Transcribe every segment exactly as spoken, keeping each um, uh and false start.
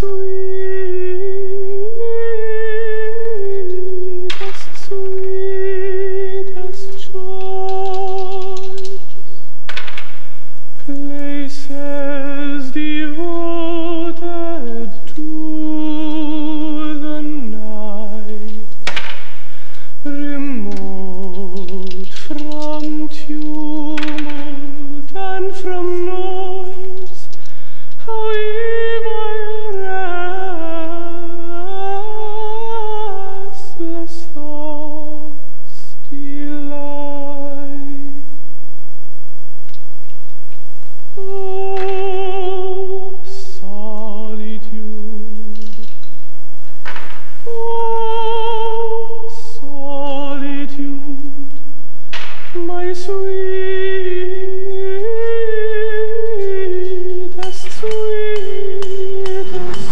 sweetest, sweetest choice, places devoted to the night, remote from tumult and from noise, how ye my restless thoughts delight. Oh, solitude, oh, solitude, my sweetest, sweetest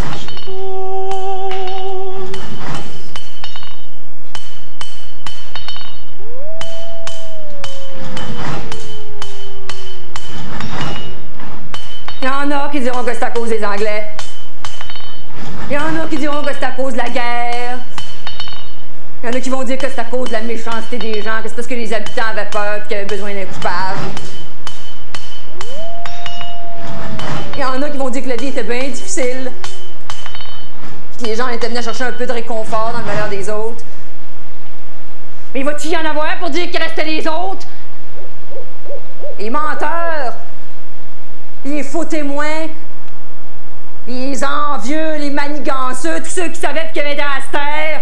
choice. Il y en a qui diront que c'est à cause des Anglais. Il y en a qui diront que c'est à cause de la guerre. Il y en a qui vont dire que c'est à cause de la méchanceté des gens, que c'est parce que les habitants avaient peur et qu'ils avaient besoin d'un coupable. Il y en a qui vont dire que la vie était bien difficile. Que les gens étaient venus chercher un peu de réconfort dans le malheur des autres. Mais va-t-il y en avoir pour dire qu'il restait les autres? Les menteurs! Les faux témoins, les envieux, les maniganceux, tous ceux qui savaient qu'il y avait intérêt à se taire,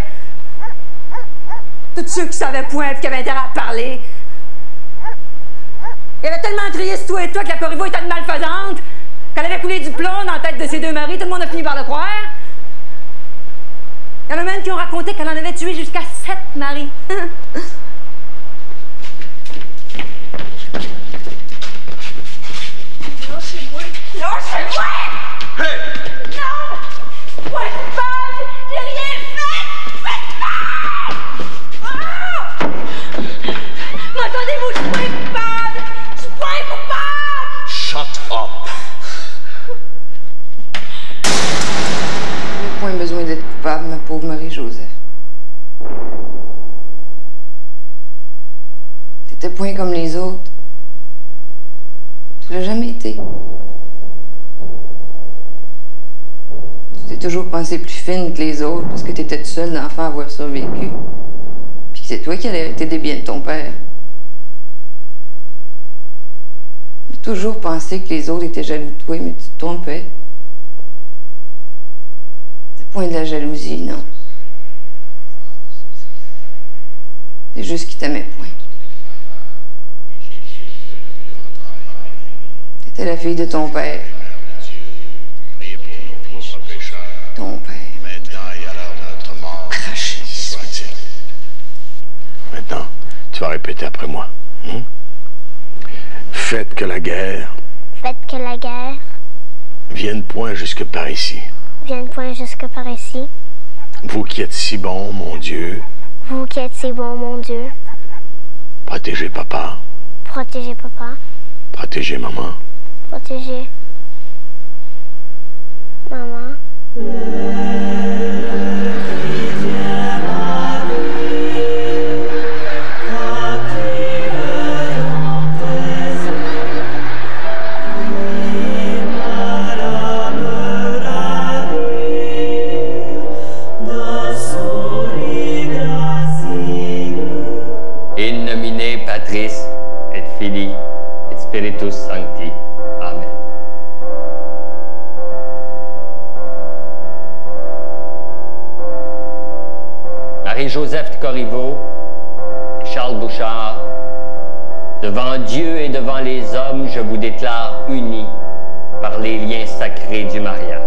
tous ceux qui savaient point et qui avaient intérêt à parler. Il avait tellement crié sur toi et toi que la Corriveau était une malfaisante, qu'elle avait coulé du plomb dans la tête de ses deux maris, tout le monde a fini par le croire. Il y en a même qui ont raconté qu'elle en avait tué jusqu'à sept maris. Lâchez-moi! Lâchez-moi! Hey! Non! Moi, coupable! J'ai rien fait! Faites-moi! Ah! M'entendez-vous? Je suis pas coupable! Je suis pas coupable! Shut up! J'ai point besoin d'être coupable, ma pauvre Marie-Joseph. T'étais point comme les autres. Tu l'as jamais été. Tu t'es toujours pensée plus fine que les autres parce que t'étais toute seule d'enfant à avoir survécu. Puis que c'est toi qui allais hériter des biens de ton père. J'ai toujours pensé que les autres étaient jaloux de toi, mais tu te trompais. C'est point de la jalousie, non. C'est juste qu'ils t'aimaient point. T'étais la fille de ton père. Priez pour nos pauvres pécheurs, Ton père. maintenant et à l'heure de notre mort. Craché. Soit-il. Maintenant, tu vas répéter après moi. Hein? Faites que la guerre Faites que la guerre vienne point jusque par ici. vienne point jusque par ici. Vous qui êtes si bon, mon Dieu, Vous qui êtes si bon, mon Dieu, protégez papa, protégez papa, protégez maman. protégez maman. In nomine Patris et Filii et Spiritus Sancti. Amen. Marie-Joseph de Corriveau et Charles Bouchard, devant Dieu et devant les hommes, je vous déclare unis par les liens sacrés du mariage.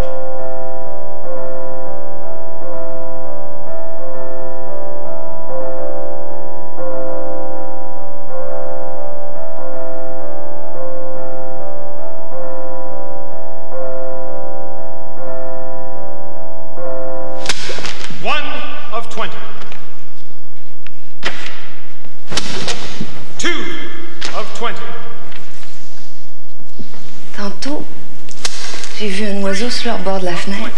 One of twenty. Two of twenty. Tantôt, J'ai vu un oiseau sur le bord de la fenêtre.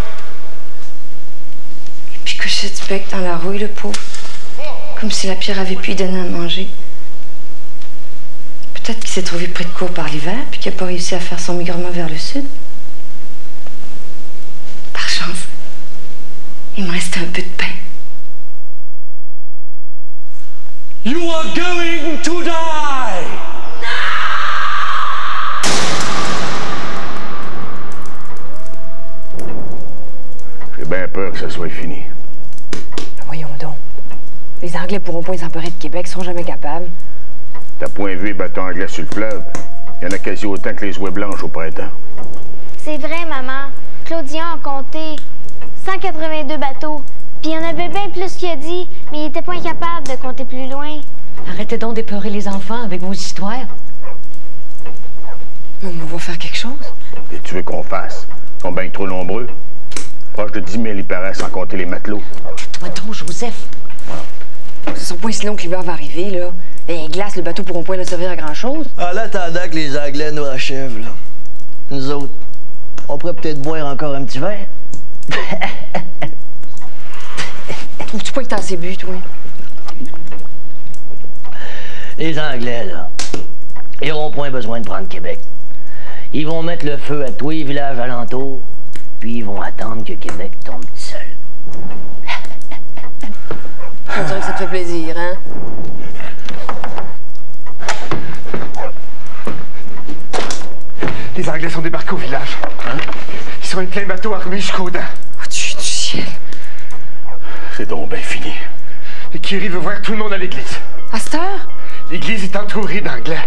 Et puis coucher du bec dans la rouille, le pauvre. Comme si la pierre avait pu lui donner à manger. Peut-être qu'il s'est trouvé pris de court par l'hiver, puis qu'il n'a pas réussi à faire son migrement vers le sud. Par chance, il me restait un peu de pain. You are going to die! J'ai bien peur que ça soit fini. Voyons donc. Les Anglais pourront pas les emparer de Québec, ils seront jamais capables. T'as point vu les bateaux anglais sur le fleuve? Il y en a quasi autant que les ouaies blanches au printemps. C'est vrai, maman. Claudian a compté cent quatre-vingt-deux bateaux. Puis il y en avait bien plus qu'il a dit, mais il était pas incapable de compter plus loin. Arrêtez donc d'épeurer les enfants avec vos histoires. On va faire quelque chose. Et tu veux qu'on fasse? Ils sont bien trop nombreux. Proche de dix mille, il paraît, sans compter les matelots. Toi donc, Joseph. Ce sont pas si long que l'hiver va arriver, là. Les glaces, le bateau pourront pas le servir à grand-chose. En attendant que les Anglais nous achèvent, là. Nous autres, on pourrait peut-être boire encore un petit verre. Trouves-tu pas que t'as assez bu, toi? Les Anglais, là, ils n'auront point besoin de prendre Québec. Ils vont mettre le feu à tous les villages alentours, puis ils vont attendre que Québec tombe tout seul. On dirait que ça te fait plaisir, hein? Les Anglais sont débarqués au village. Hein? Ils sont un plein bateau armé jusqu'aux dents. Oh, tu du ciel. C'est donc bien fini. Le curé veut voir tout le monde à l'église. À cette heure? L'église est entourée d'Anglais.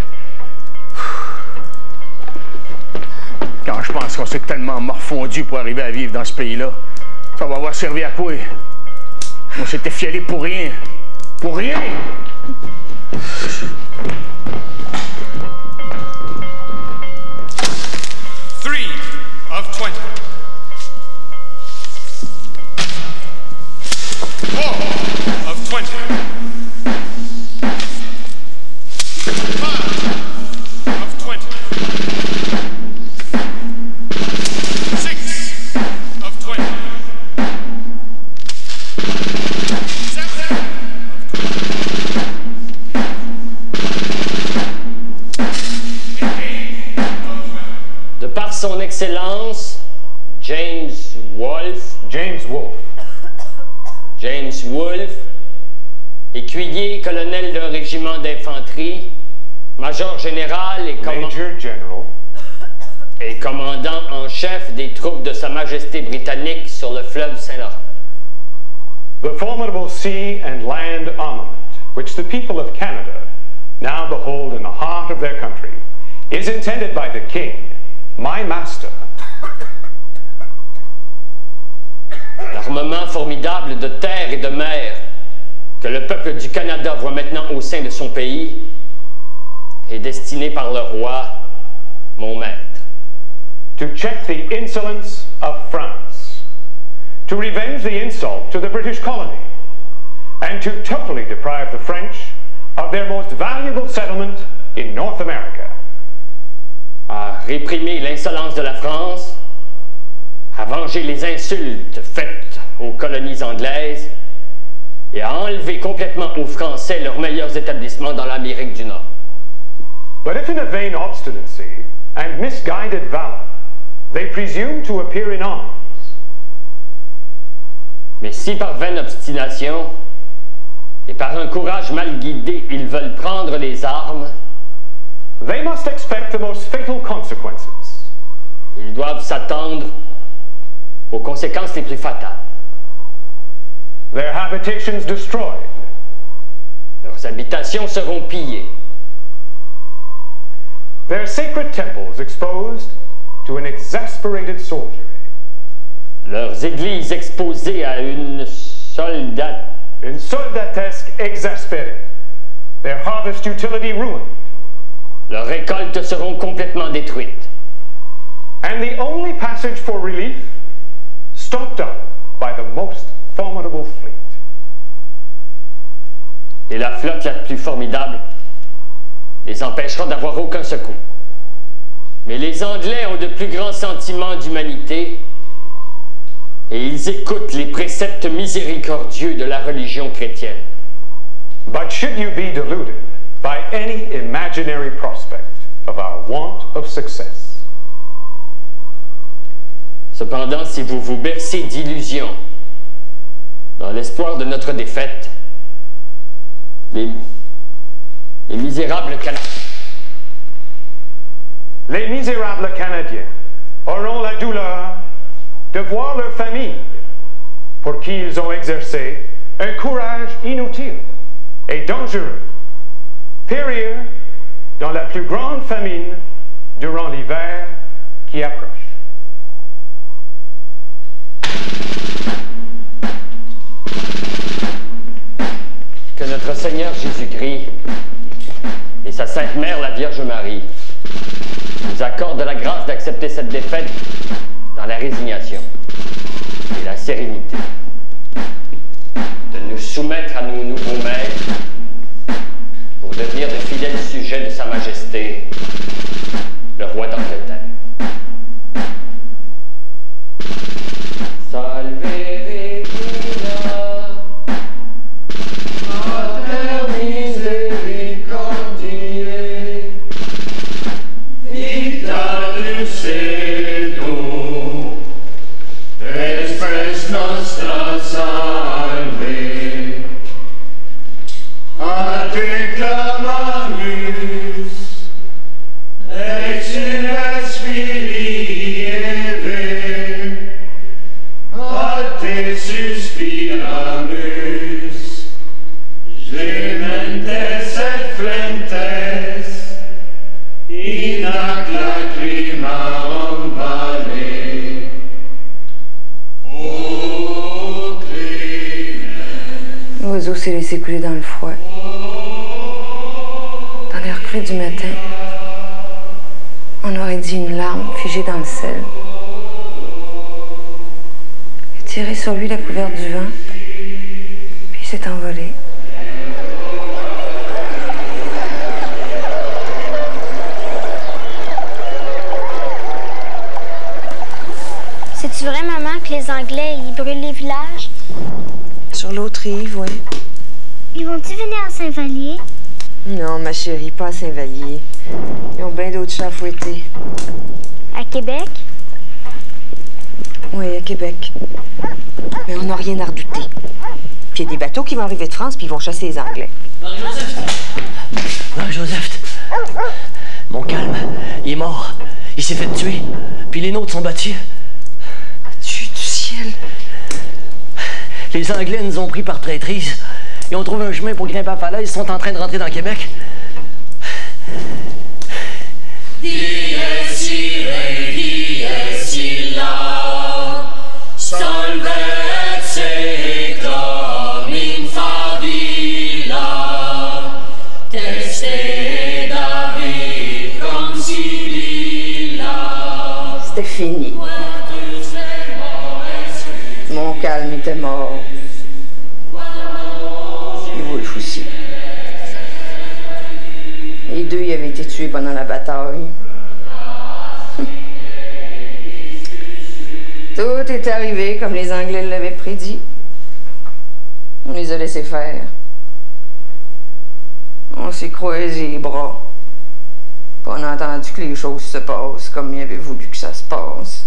Quand je pense qu'on s'est tellement morfondu pour arriver à vivre dans ce pays-là, ça va avoir servi à quoi? On s'était fialé pour rien. Pour rien! Three of twenty. Four of twenty. Five of twenty. Six of twenty. Seven of twenty. De par son excellence, James Wolfe, James Wolfe, James Wolfe, écuyer colonel d'un régiment d'infanterie, major général et, command- Major General, et commandant en chef des troupes de Sa Majesté britannique sur le fleuve Saint-Laurent. the formidable sea and land armament which the people of Canada now behold in the heart of their country is intended by the King, my master, L'armement formidable de terre et de mer que le peuple du Canada voit maintenant au sein de son pays est destiné par le roi, mon maître. to check the insolence of France, to revenge the insult to the British colony, and to totally deprive the French of their most valuable settlement in North America. À réprimer l'insolence de la France, à venger les insultes faites aux colonies anglaises et à enlever complètement aux Français leurs meilleurs établissements dans l'Amérique du Nord. But if in a vain obstinacy and misguided valor they presume to appear in arms, Mais si par vaine obstination et par un courage mal guidé, ils veulent prendre les armes, they must expect the most fatal consequences. ils doivent s'attendre aux conséquences les plus fatales. Their habitations destroyed, Leurs habitations seront pillées, their sacred temples exposed to an exasperated soldiery, leurs églises exposées à une soldat, in soldatesque exaspérée, their harvest utility ruined, leurs récoltes seront complètement détruites. and the only passage for relief stopped up by the most formidable fleet. Et la flotte la plus formidable les empêchera d'avoir aucun secours. Mais les Anglais ont de plus grands sentiments d'humanité et ils écoutent les préceptes miséricordieux de la religion chrétienne. But should you be deluded by any imaginary prospect of our want of success? Cependant, si vous vous bercez d'illusions dans l'espoir de notre défaite, les, les misérables Canadiens Les misérables Canadiens auront la douleur de voir leur famille, pour qui ils ont exercé un courage inutile et dangereux, périr dans la plus grande famine durant l'hiver qui approche. Que notre Seigneur Jésus-Christ et sa Sainte Mère, la Vierge Marie, nous accordent la grâce d'accepter cette défaite dans la résignation et la sérénité, de nous soumettre à nos nouveaux maîtres pour devenir de fidèles sujets de Sa Majesté, le roi d'Angleterre. Salve Regina, Mater misericordiae, Vita dulcedo, expres nostra salve, a te clamamus, exiles filii Eve, a te suspiramus, gementes et flentes, in ac lacrimarum vale. O Clément. L'oiseau s'est laissé couler dans le froid. Dans l'air cru du matin, on aurait dit une larme figée dans le sel. Il a tiré sur lui la couverte du vent, puis il s'est envolé. C'est-tu vrai, maman, que les Anglais, ils brûlent les villages? Sur l'autre rive, oui. Ils vont-ils venir à Saint-Vallier? Non, ma chérie, pas à Saint-Vallier. Ils ont bien d'autres chats à fouetter. À Québec? Oui, à Québec. Mais on n'a rien à redouter. Puis il y a des bateaux qui vont arriver de France, puis ils vont chasser les Anglais. Marie-Joseph! Marie-Joseph! Mon calme, il est mort. Il s'est fait tuer. Puis les nôtres sont battus. Dieu du ciel! Les Anglais nous ont pris par traîtrise. Ils ont trouvé un chemin pour grimper à la falaise. Ils sont en train de rentrer dans Québec. Dies irae, dies illa, salve et seclum in favilla, teste David concibilla. C'était fini. Mon calme était mort. Et Wolfe aussi. Les deux y avaient été tués pendant la bataille. Tout est arrivé comme les Anglais l'avaient prédit. On les a laissés faire. On s'est croisés les bras. Puis on a entendu que les choses se passent comme il avait voulu que ça se passe.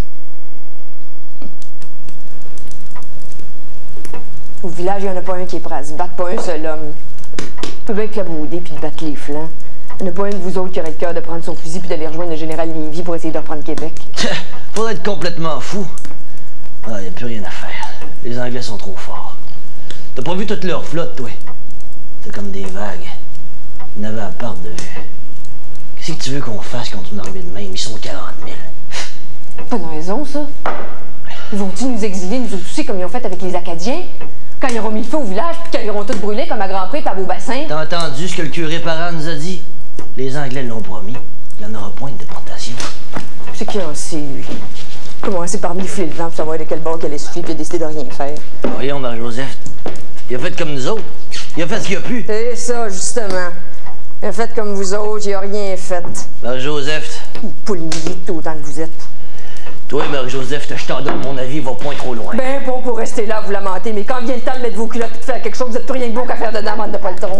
Au village, il n'y en a pas un qui est prêt à se battre, pas un seul homme. Il peut bien clabauder puis de battre les flancs. Il n'y en a pas un de vous autres qui aurait le cœur de prendre son fusil puis d'aller rejoindre le général Lévy pour essayer de reprendre Québec. Faudrait être complètement fou. Ah, y a plus rien à faire. Les Anglais sont trop forts. T'as pas vu toute leur flotte, toi? C'est comme des vagues. Ils n'avaient à perdre de vue. Qu'est-ce que tu veux qu'on fasse contre une armée de même? Ils sont quarante mille. Pas de raison, ça. Ils vont-ils nous exiler, nous aussi, comme ils ont fait avec les Acadiens? Quand ils auront mis le feu au village, puis quand ils auront tout brûlé, comme à Grand-Pré et à Beaubassin? T'as entendu ce que le curé Parent nous a dit? Les Anglais l'ont promis. Il n'y en aura point de déportation. C'est qui en sait, lui? Commencer par mifler le vent pour savoir de quel bord qu'elle est suffit, puis a décidé de rien faire. Voyons, Marie-Joseph. Il a fait comme nous autres. Il a fait ce qu'il a pu. C'est ça, justement. Il a fait comme vous autres, il a rien fait. Marie-Joseph. Poule militaire. vous êtes. Toi, Marie-Joseph, je t'en donne mon avis, va point trop loin. Ben bon pour rester là, vous lamentez, mais quand vient le temps de mettre vos culottes et de faire quelque chose, vous êtes plus rien que beau qu'à faire dedans, bande de poltron.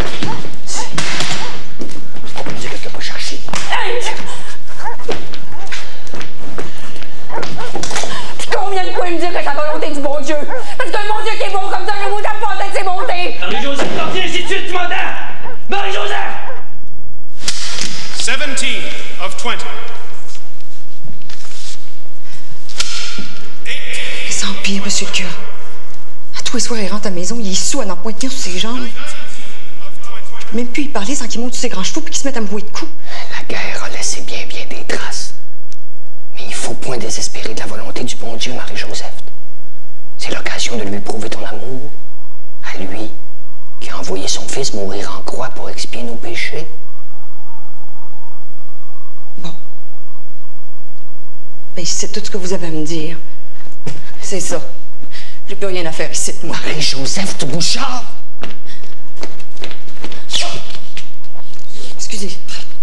On peut dire que tu l'as pas cherché. Hey! Puis combien de fois il me dit que c'est la volonté du bon Dieu? Parce qu'un bon Dieu qui est bon comme ça, je vous tape pas de ses bontés! Marie-Joseph, t'en viens ici tout de suite, tu m'entends? Marie-Joseph! seventeen of twenty. Sans pire, monsieur le curé. À tous les soirs, il rentre à la maison, il est sous à n'en point tenir sur ses jambes. Je peux même plus y parler sans qu'il monte sur ses grands chevaux puis qu'il se mette à me rouer de coups. La guerre a laissé bien, bien des traces. Mais il faut point désespérer de la volonté du bon Dieu, Marie-Joseph. C'est l'occasion de lui prouver ton amour. À lui, qui a envoyé son fils mourir en croix pour expier nos péchés. Bon. Ben, c'est tout ce que vous avez à me dire. C'est ça. J'ai plus rien à faire ici, moi. Marie-Joseph de Bouchard! Excusez.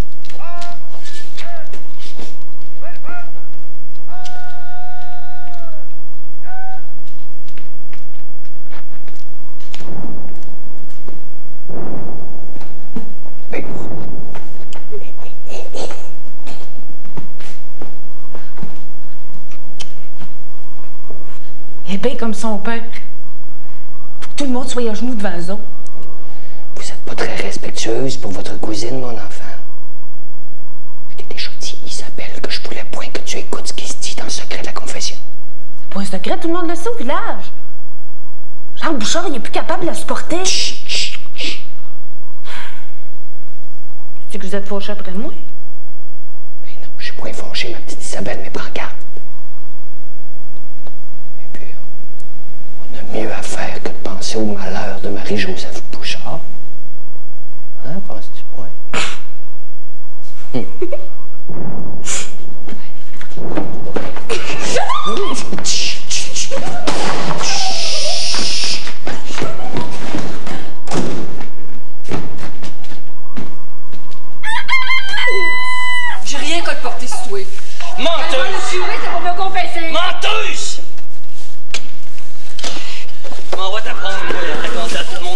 Il est bien comme son père. Faut que tout le monde soit à genoux devant eux autres. Vous êtes pas très respectueuse pour votre cousine, mon enfant. Je t'ai déjà dit, Isabelle, que je voulais point que tu écoutes ce qui se dit dans le secret de la confession. C'est pas un secret, tout le monde le sait au village. Charles Bouchard, il est plus capable de la supporter. Chut, chut, chut. Tu sais que vous êtes fâché après moi? Mais non, je suis point fâché, ma petite Isabelle, mais prends garde. Et puis, on a mieux à faire que de penser au malheur de Marie-Joseph Bouchard. Hein, penses-tu point? J'ai rien qu'à te porter sous toi. Menteuse! Le curé, c'est pour me confesser. Menteuse! On va t'apprendre, moi, à raconter à tout le monde.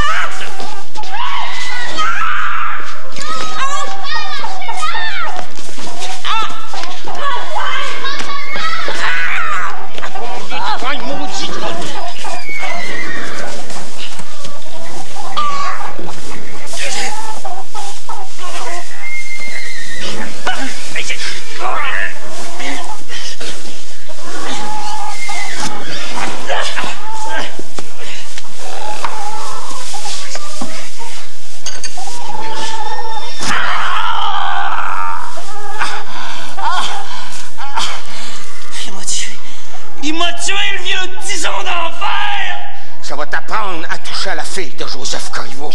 Ça va t'apprendre à toucher à la fille de Joseph Corriveau.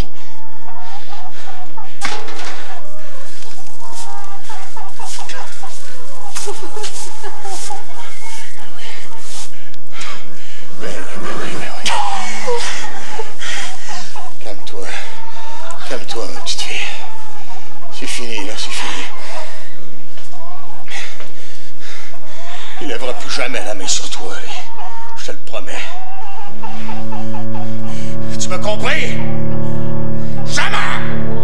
Ben oui, ben oui, ben oui. Calme-toi. Calme-toi, ma petite fille. C'est fini, là, c'est fini. Il lèvera plus jamais la main sur toi, lui. Je te le promets. Tu m'as compris? Jamais!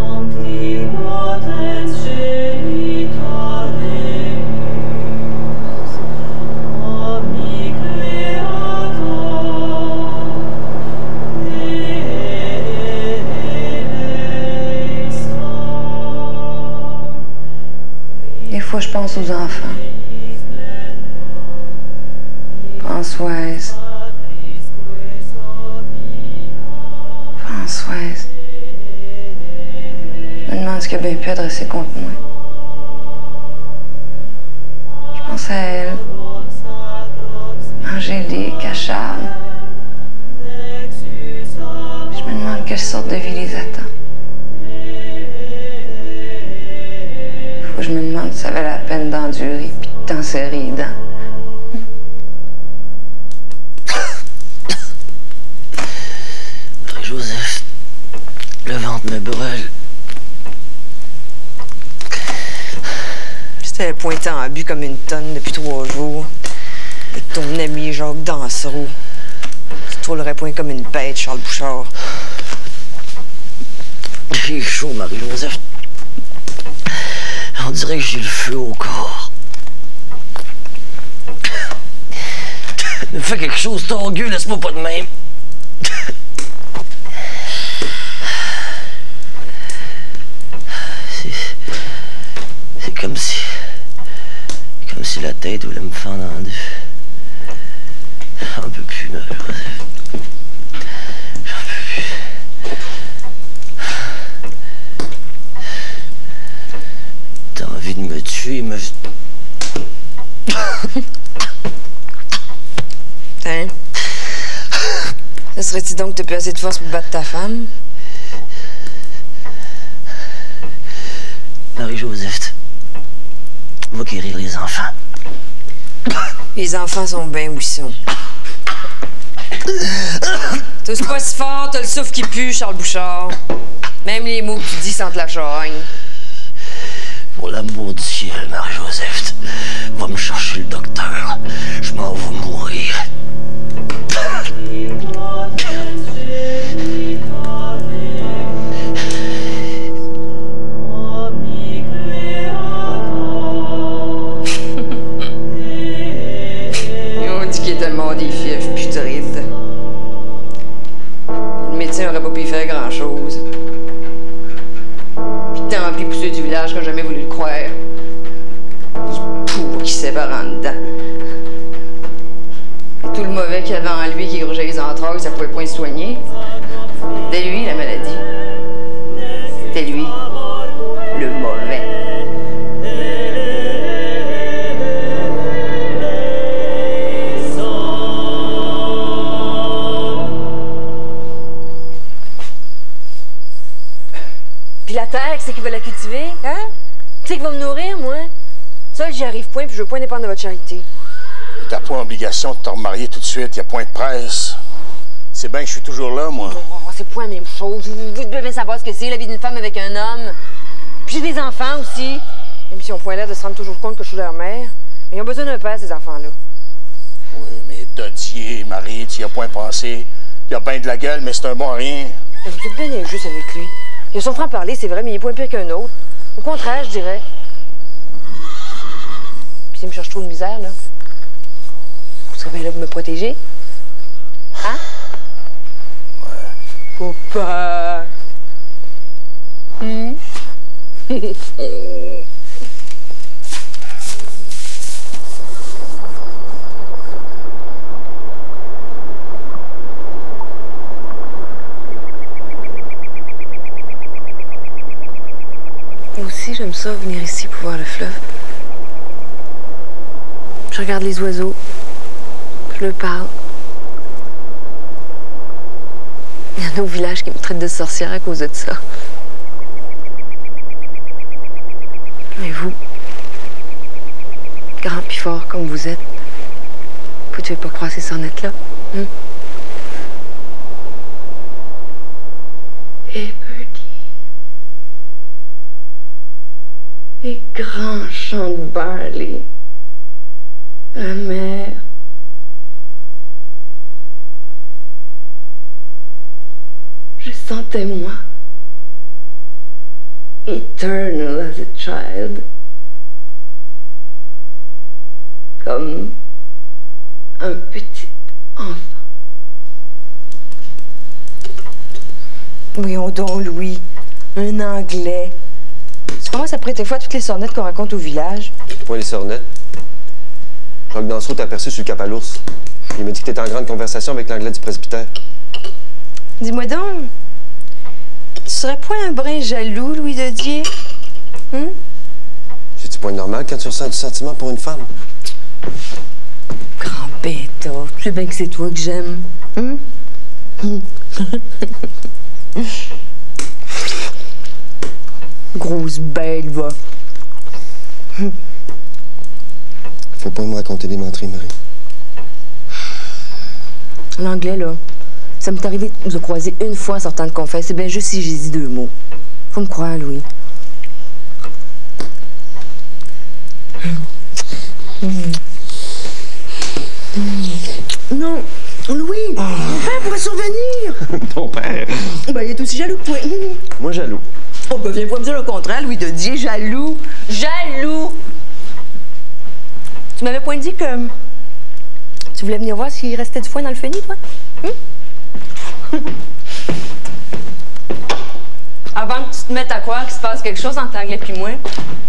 Des fois, je pense aux enfants. Françoise. Françoise. Je me demande ce qu'elle a bien pu adresser contre moi. Je pense à elle. Angélique, à Charles. Je me demande quelle sorte de vie les attend. Des fois, je me demande si ça valait la peine d'endurer puis de t'en serrer les dents. Joseph, le ventre me brûle. C'était quel point t'en bu comme une tonne depuis trois jours. Avec ton ami Jacques Dansereau. Tu trouverais point comme une bête, Charles Bouchard. J'ai chaud, Marie-Joseph. On dirait que j'ai le feu au corps. Fais quelque chose, ton gueule, laisse-moi pas de même. C'est... C'est comme si... Comme si la tête voulait me fendre en deux. J'en peux plus, Marie-Joseph. J'en peux plus. T'as envie de me tuer, mais... Hein? Ça serait-il donc que t'as plus assez de force pour battre ta femme? Marie-Joseph, va guérir les enfants. Les enfants sont bien où ils sont. T'as pas si fort, t'as le souffle qui pue, Charles Bouchard. Même les mots que tu dis sentent la charogne. Pour l'amour du ciel, Marie-Joseph, va me chercher le docteur. Je m'en vais mourir. On dit qu'il était mort des fièvres putrides. Le médecin aurait pas pu y faire grand-chose. Puis tant pis pour ceux du village qui n'ont jamais voulu le croire. Les pauvres qui se séparent en dedans. Et tout le mauvais qu'il y avait en lui qui grugeait les entrailles, ça pouvait point se soigner. C'était lui, la maladie. C'était lui, le mauvais. Puis la terre, qui c'est qui va la cultiver, hein? Qui c'est qui va me nourrir, moi? Seul, j'y arrive point, puis je veux point dépendre de votre charité. T'as pas obligation de te remarier tout de suite, y a point de presse. C'est bien que je suis toujours là, moi. Oh, c'est pas la même chose. Vous, vous devez savoir ce que c'est, la vie d'une femme avec un homme. Puis j'ai des enfants aussi. Même si on point l'air de se rendre toujours compte que je suis leur mère. Mais ils ont besoin d'un père, ces enfants-là. Oui, mais Dodier, Marie, tu y as point pensé. Il a bien de la gueule, mais c'est un bon à rien. Vous êtes bien injuste avec lui. Il a son franc-parler, c'est vrai, mais il est point pire qu'un autre. Au contraire, je dirais. Puis s'il me cherche trop de misère, là, vous serez bien là pour me protéger? Hein? Ouais. Papa! Hum? Moi aussi, j'aime ça, venir ici pour voir le fleuve. Je regarde les oiseaux. Je leur parle. Il y en a au village qui me traitent de sorcière à cause de ça. Mais vous, grand puis fort comme vous êtes, vous ne devez pas croire ces sornettes-là. Hein? Et et grands champs de barley, la mer. Je sentais moi, eternal as a child, comme un petit enfant. Voyons donc, Louis, un Anglais. Tu commences à prêter foi à toutes les sornettes qu'on raconte au village? Point les sornettes. Jacques Dansereau t'a aperçu sur le cap à l'ours. Il m'a dit que t'étais en grande conversation avec l'anglais du presbytère. Dis-moi donc, tu serais point un brin jaloux, Louis Dodier? Hum? C'est-tu point normal quand tu ressens du sentiment pour une femme? Grand bêta, tu sais bien que c'est toi que j'aime. Hum? Grosse bête, va. Faut pas me raconter des menteries, Marie. L'anglais, là, ça m'est arrivé de nous croiser une fois en sortant de confesse. C'est bien juste si j'ai dit deux mots. Faut me croire, Louis. Non, Louis, oh. Mon père pourrait survenir. Ton père? Ben, il est aussi jaloux que toi. Moi, jaloux. Oh, ben, viens pas me dire le contraire, Louis de Dieu, jaloux. Jaloux. Tu m'avais point dit que tu voulais venir voir s'il restait du foin dans le fenil, toi? Hum? Avant que tu te mettes à croire qu'il se passe quelque chose entre Anglais puis moi.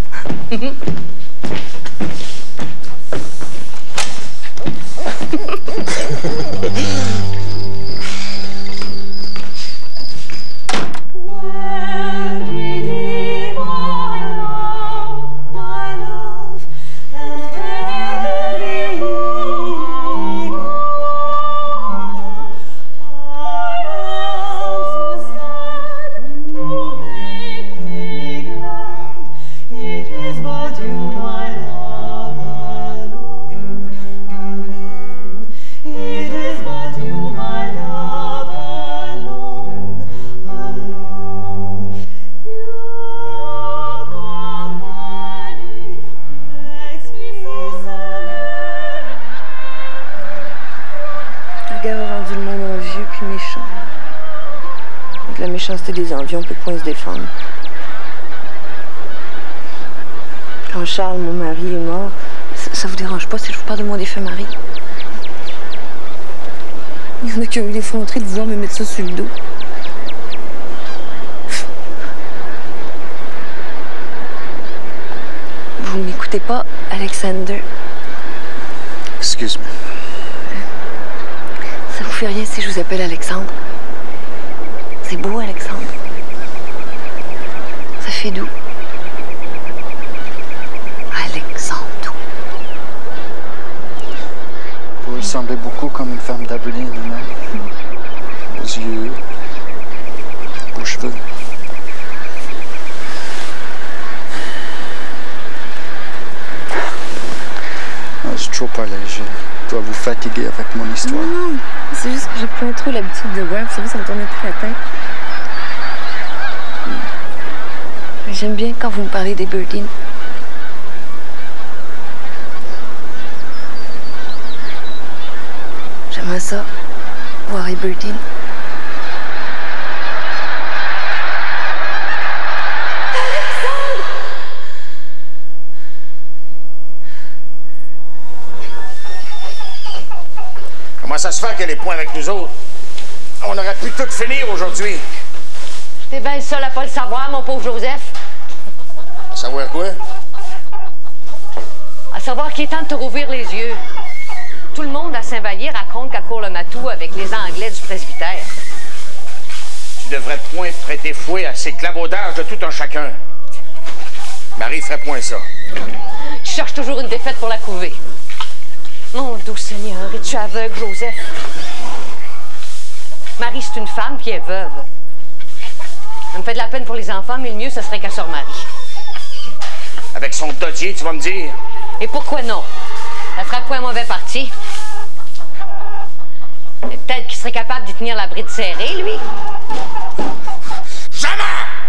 La méchanceté des envies, on peut point se défendre. Quand Charles, mon mari, est mort, ça, ça vous dérange pas si je vous parle de mon défunt mari? Il y en a qui ont eu l'effronterie de vouloir me mettre ça sur le dos. Vous m'écoutez pas, Alexander? Excuse-moi. Ça vous fait rien si je vous appelle Alexandre? C'est beau, Alexandre. Ça fait doux. Alexandre. Vous ressemblez beaucoup comme une femme d'Abilene, non? Aux yeux, aux cheveux. Ah, je suis trop parlé. Je dois vous fatiguer avec mon histoire. Non, non. C'est juste que j'ai pas trop l'habitude de voir. Vous savez, ça me tournait plus la tête. J'aime bien quand vous me parlez des Birdeen. J'aimerais ça, voir les Birdeen. Comment ça se fait qu'elle est point avec nous autres? On aurait pu tout finir aujourd'hui. T'es bien le seul à pas le savoir, mon pauvre Joseph. À savoir quoi? À savoir qu'il est temps de te rouvrir les yeux. Tout le monde à Saint-Vallier raconte qu'elle court le matou avec les Anglais du presbytère. Tu devrais point prêter fouet à ces clavaudages de tout un chacun. Marie ferait point ça. Tu cherches toujours une défaite pour la couver. Mon doux Seigneur, es-tu aveugle, Joseph? Marie, c'est une femme qui est veuve. Elle me fait de la peine pour les enfants, mais le mieux, ce serait qu'elle se remarie. Avec son dodier, tu vas me dire? Et pourquoi non? Ça ferait point un mauvais parti. Peut-être qu'il serait capable d'y tenir la bride serrée, lui. Jamais!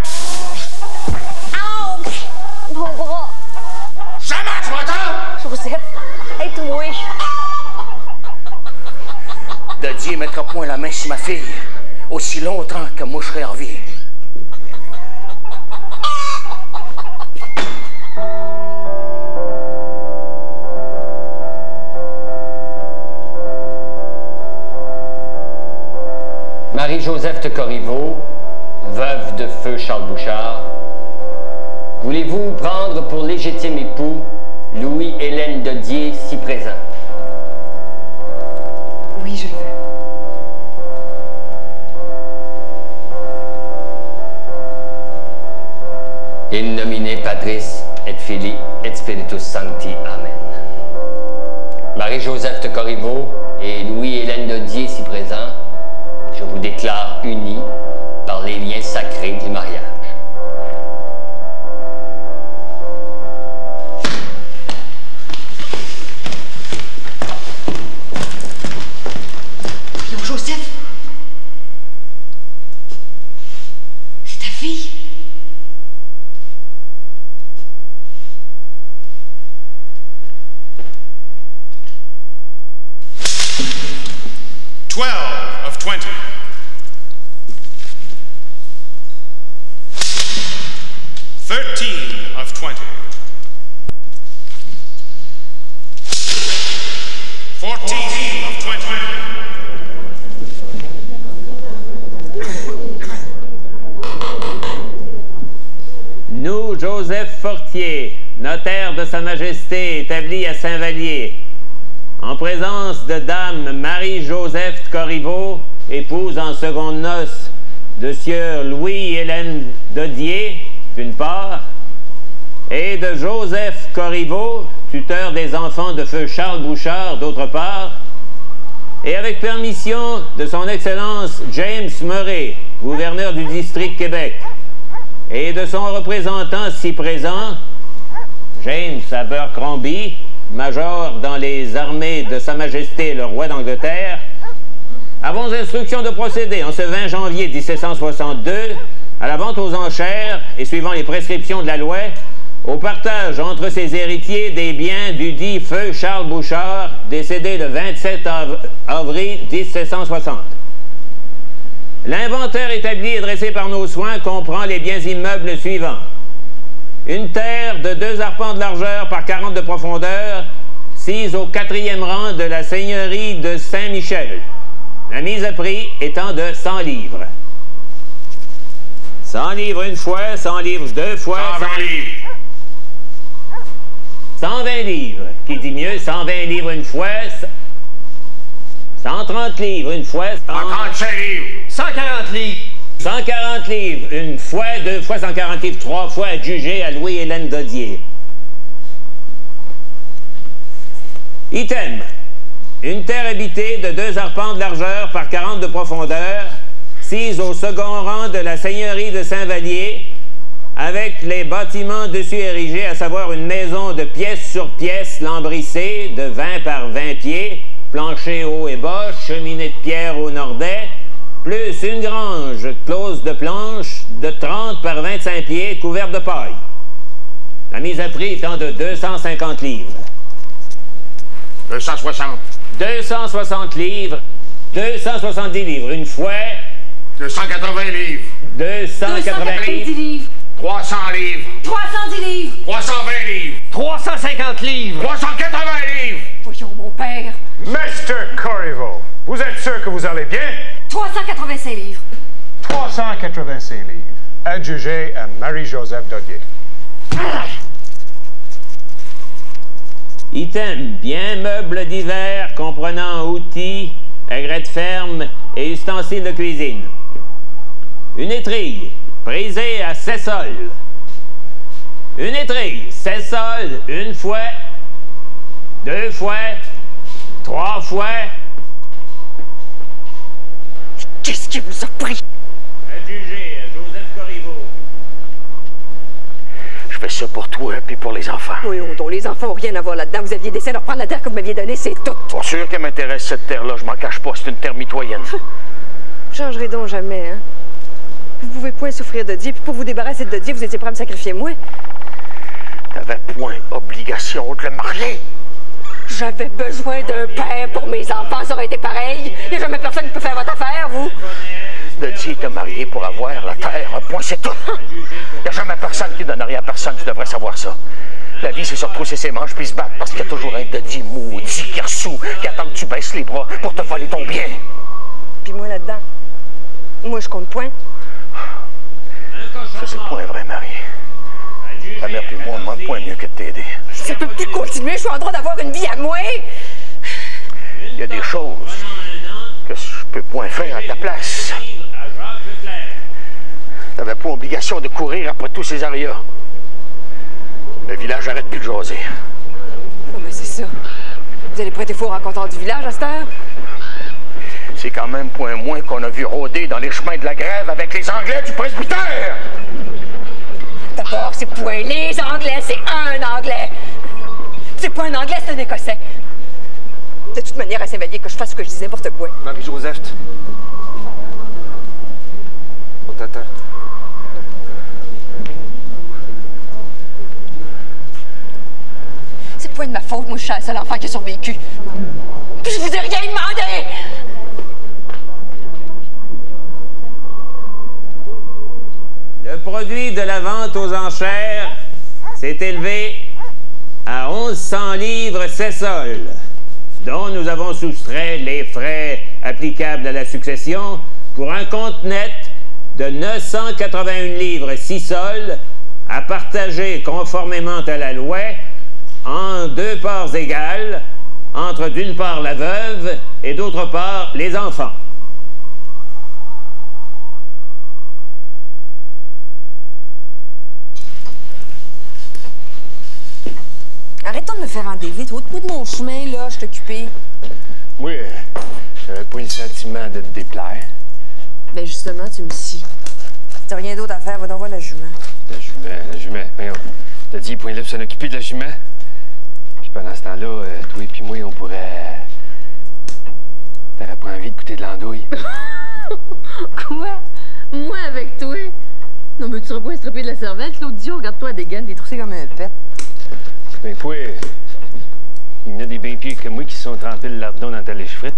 Ouch! Mon bras! Jamais, tu m'entends? Joseph, aide-moi. Dodier mettra point la main sur ma fille aussi longtemps que moi je serai en vie. Marie-Joseph de Corriveau, veuve de feu Charles Bouchard, voulez-vous prendre pour légitime époux Louis-Hélène Dodier, si présent? Oui, je le veux. In nomine Patris et Filii et Spiritus Sancti. Amen. Marie-Joseph de Corriveau et Louis-Hélène Dodier, si présent, je vous déclare unis par les liens sacrés du mariage. Non, Joseph, c'est ta fille. twelve of twenty. thirteen of twenty. fourteen of twenty. Nous, Joseph Fortier, notaire de Sa Majesté établi à Saint-Vallier, en présence de Dame Marie-Joseph Corriveau, épouse en seconde noces de Sieur Louis-Hélène Dodier, d'une part, et de Joseph Corriveau, tuteur des enfants de feu Charles Bouchard, d'autre part, et avec permission de son Excellence James Murray, gouverneur du district Québec, et de son représentant si présent, James Abercrombie, major dans les armées de Sa Majesté le roi d'Angleterre, avons instruction de procéder en ce vingt janvier mille sept cent soixante-deux à la vente aux enchères et suivant les prescriptions de la loi, au partage entre ses héritiers des biens du dit feu Charles Bouchard, décédé le vingt-sept avril mille sept cent soixante. L'inventaire établi et dressé par nos soins comprend les biens immeubles suivants. Une terre de deux arpents de largeur par quarante de profondeur, sise au quatrième rang de la seigneurie de Saint-Michel. La mise à prix étant de cent livres. cent livres une fois, cent livres deux fois. cent vingt livres. cent vingt livres. Qui dit mieux? cent vingt livres une fois. cent trente livres une fois. cent trente-cinq livres. cent quarante livres. cent quarante livres une fois, deux fois cent quarante livres, trois fois adjugé à Louis-Hélène Dodier. Item. Une terre habitée de deux arpents de largeur par quarante de profondeur, sise au second rang de la seigneurie de Saint-Vallier, avec les bâtiments dessus érigés, à savoir une maison de pièce sur pièce lambrissée de vingt par vingt pieds, plancher haut et bas, cheminée de pierre au nordais, plus une grange close de planches de trente par vingt-cinq pieds, couverte de paille. La mise à prix étant de deux cent cinquante livres. deux cent soixante. deux cent soixante livres, deux cent soixante-dix livres une fois. deux cent quatre-vingts livres. deux cent quatre-vingts livres. trois cents livres. trois cent dix livres. trois cent vingt livres. trois cent cinquante livres. trois cent quatre-vingts livres. Voyons, mon père. mister Corriveau, vous êtes sûr que vous allez bien? trois cent quatre-vingt-cinq livres. trois cent quatre-vingt-cinq livres. Adjugé à Marie-Joseph Dodier. Item, bien meubles divers comprenant outils, aigrettes fermes et ustensiles de cuisine. Une étrille, prisée à sept sols. Une étrille, sept sols, une fois, deux fois, trois fois. Qu'est-ce qui vous a pris? Adjugé à Joseph Corriveau. Je fais ça pour toi et pour les enfants. Oui, oh, donc les enfants n'ont rien à voir là-dedans. Vous aviez décidé de reprendre la terre que vous m'aviez donnée, c'est tout. Pas sûr qu'elle m'intéresse, cette terre-là. Je m'en cache pas, c'est une terre mitoyenne. Vous changerez donc jamais, hein? Vous pouvez point souffrir de Dieu, puis pour vous débarrasser de Dieu, vous étiez prêt à me sacrifier moi. T'avais point obligation de le marier. J'avais besoin d'un père pour mes enfants, ça aurait été pareil. Il n'y a jamais personne qui peut faire votre affaire, vous. Dodier t'a marié pour avoir la terre, un point, c'est tout. Il n'y a jamais personne qui donne rien à personne, tu devrais savoir ça. La vie, c'est se retrousser ses manches puis se battre parce qu'il y a toujours un Dodier maudit qui ressous, qui attend que tu baisses les bras pour te voler ton bien. Puis moi, là-dedans, moi, je compte point. Ça, c'est point vrai, Marie. Ta mère puis moi, on demande point mieux que de t'aider. Ça peut plus continuer, je suis en droit d'avoir une vie à moi. Il y a des choses que je peux point faire à ta place. T'avais pas obligation de courir après tous ces arias. Le village arrête plus de jaser. Oh, mais c'est ça. Vous allez prêter faux au raconteur du village à cette heure? C'est quand même point moins qu'on a vu rôder dans les chemins de la grève avec les Anglais du presbytère. D'abord, c'est point les Anglais, c'est un Anglais. C'est pas un Anglais, c'est un Écossais. De toute manière, à Saint-Vallier, que je fasse ce que je dis n'importe quoi. Marie-Joseph. On t'attend. C'est pas de ma faute, moi je suis la seule enfant qui a survécu. Puis je vous ai rien demandé! Le produit de la vente aux enchères s'est élevé à mille cent livres sept sols, dont nous avons soustrait les frais applicables à la succession pour un compte net de neuf cent quatre-vingt-un livres six sols à partager conformément à la loi en deux parts égales entre d'une part la veuve et d'autre part les enfants. Arrête-toi de me faire enlever vite. Au bout de mon chemin, là, je suis occupée. Moi, euh, j'avais pas le sentiment de te déplaire. Ben justement, tu me scies. T'as rien d'autre à faire, va donc voir la jument. La jument, la jument. Voyons, t'as dit, point là pour s'en occuper de la jument. Puis pendant ce temps-là, euh, toi et puis moi, on pourrait... Euh, T'aurais pas envie de goûter de l'andouille. Quoi? Moi avec toi? Non, mais tu serais pas estrapé de la cervelle, l'autre Dio, regarde-toi à des gaines, t'es troussé comme un pet. Ben quoi? Il y en a des bien pires que moi qui se sont trempés le lardon dans ta lèche frite.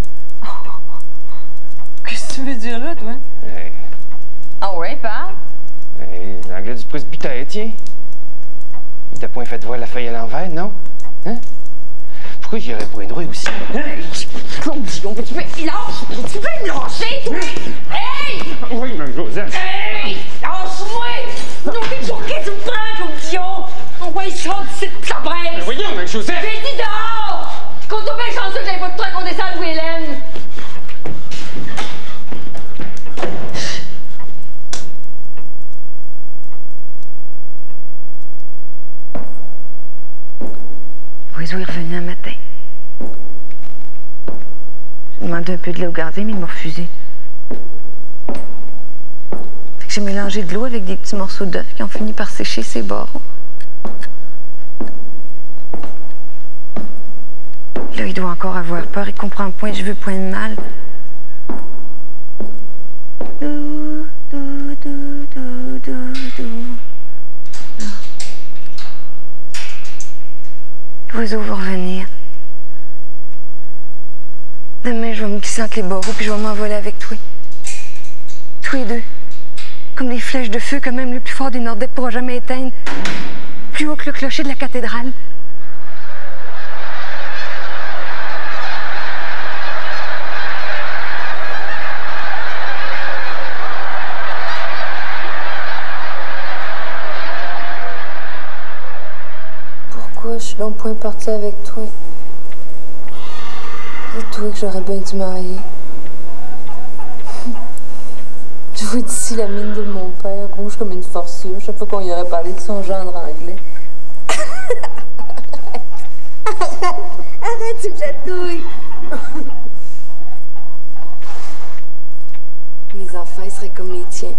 Qu'est-ce que tu veux dire là, toi? Hey. Ah ouais, parle? Hey, l'anglais du presbytère, tiens. Il t'a point fait voir la feuille à l'envers, non? Hein? Pourquoi j'y aurais pas un droit aussi? Hein? Claude Dion, tu peux... Il lâche! Tu peux me lâcher, toi? Hey! Oui, mais Joseph! Hey! Lâche-moi! Non, mais pour qui tu me prends, Claude Dion? On va y sortir de cette cabresse! Mais voyons, mais Joseph! J'ai dit dehors! Compte-toi bien chanceux que j'avais pas de truc qu'on descende où Hélène! L'oiseau est revenu un matin. J'ai demandé un peu de l'eau au gardien, mais il m'a refusé. Fait que j'ai mélangé de l'eau avec des petits morceaux d'œuf qui ont fini par sécher ses bords. Là, il doit encore avoir peur. Il comprend point, je veux point de mal. Dou, dou, dou, dou, dou, dou. L'oiseau va revenir. Demain, je vais me glisser entre les barreaux puis je vais m'envoler avec toi. Tous les deux. Comme des flèches de feu que même le plus fort des Nordais ne pourra jamais éteindre. Plus haut que le clocher de la cathédrale. Pourquoi je suis donc point partie avec toi? C'est toi que j'aurais bien dû marier. Je vois d'ici la mine de mon père, rouge comme une forçure, chaque fois qu'on y aurait parlé de son gendre anglais. Arrête, arrête, tu me chatouilles! Les enfants, ils seraient comme les tiens.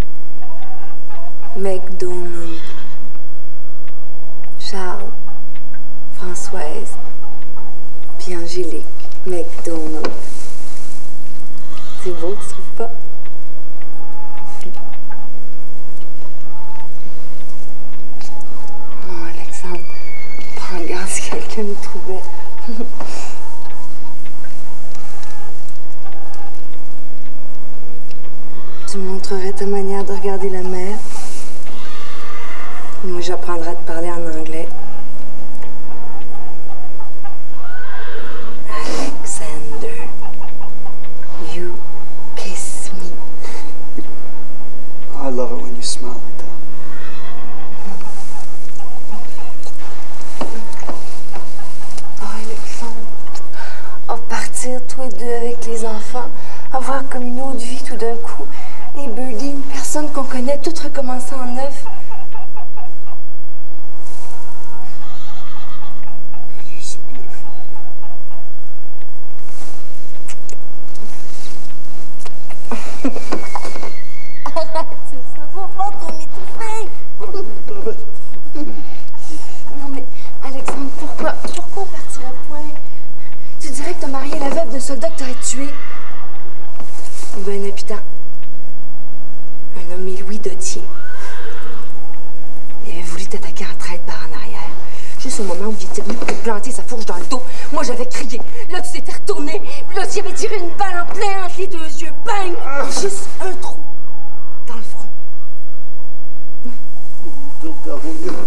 McDonald, Charles, Françoise, puis Angélique, McDonald. C'est beau, tu trouves pas? Oh, Alexandre, prends garde si quelqu'un nous trouvait. Tu me montrerais ta manière de regarder la mer. Moi, j'apprendrai à te parler en anglais. Alexander, you kiss me. I love it when you smile like that. Oh, Alexandre. Oh, partir tous les deux avec les enfants. Avoir comme une autre vie tout d'un coup. Et Birdie, une personne qu'on connaît, tout recommencer en neuf. Arrête, c'est ça, faut pas trop m'étouffer. Non mais, Alexandre, pourquoi, pourquoi on partirait point? Tu dirais que t'as marié la veuve d'un soldat que t'aurais tué. Ou bien un habitant. Un nommé Louis Dottier. Il avait voulu t'attaquer en traite par en arrière. Juste plus au moment où il était venu pour te planter sa fourche dans le dos. Moi, j'avais crié. Là, tu t'étais retourné. Puis là, tu y avais tiré une balle en plein entre les deux yeux. Bang! Juste un trou dans le front. Attends.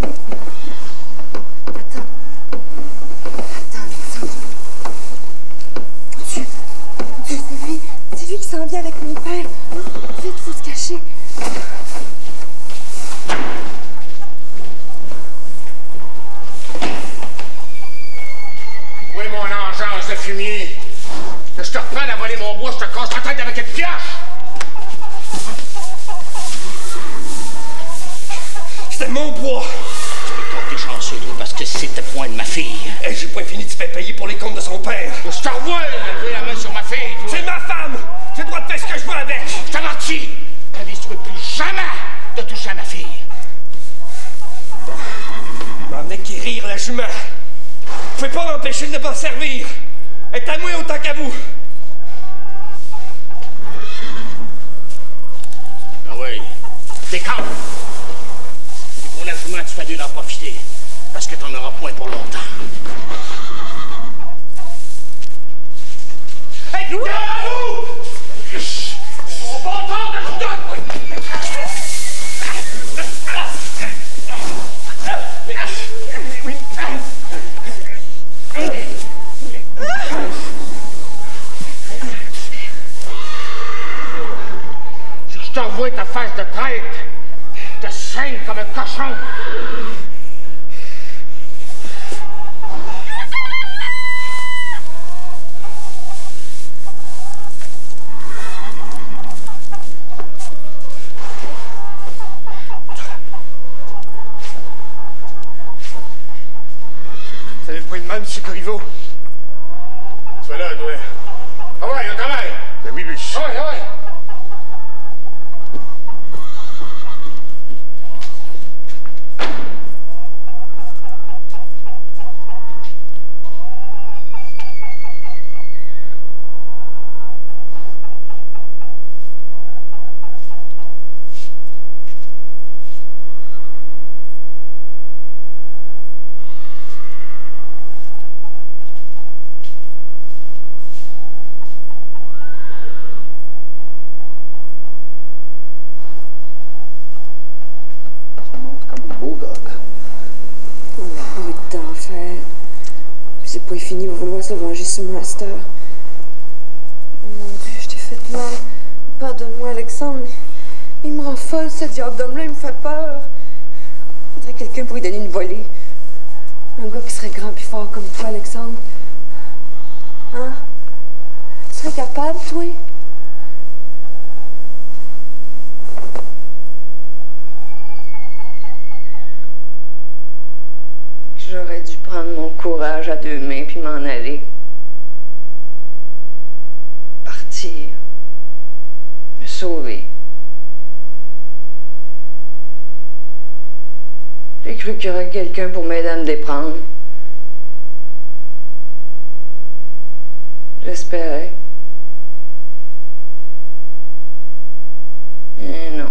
Attends, Alexandre. Tu... tu c'est lui. C'est lui qui s'en vient avec mon père. Vite, faut se cacher. Oui, mon engeance de fumier. Que je te reprenne à voler mon bois, je te casse la tête avec une pioche. C'était mon bois. Toi, t'es chanceux, toi, parce que c'était point de ma fille. Et j'ai pas fini de se faire payer pour les comptes de son père. Je te revois lever la main sur ma fille, toi. C'est ma femme. J'ai le droit de faire ce que je veux avec. Je t'avertis. Ta vie, tu ne veux plus jamais de toucher à ma fille. M'en acquérir la jument. Vous pouvez pas m'empêcher de m'en servir. Elle est à moi autant qu'à vous. Ah oui. Décampe. Et pour la jument, tu fais mieux d'en profiter. Parce que t'en auras point pour longtemps. Hey, nous! On va entendre de nous donner! Si je t'envoie ta face de traître, te saigne comme un cochon. Ça avait pas une main, monsieur Corriveau. Sois là, toi. Ah ouais, au travail. Ben oui, oui. Ah ouais, ah ouais. C'est pas fini, il va vouloir se venger sur moi à cette heure. Oh mon Dieu, je t'ai fait mal. Pardonne-moi, Alexandre, mais il me rend folle, ce diable d'homme-là, il me fait peur. Il faudrait quelqu'un pour lui donner une volée. Un gars qui serait grand et fort comme toi, Alexandre. Hein? Tu serais capable, toi? J'aurais dû prendre mon courage à deux mains puis m'en aller. Partir. Me sauver. J'ai cru qu'il y aurait quelqu'un pour m'aider à me déprendre. J'espérais. Mais non.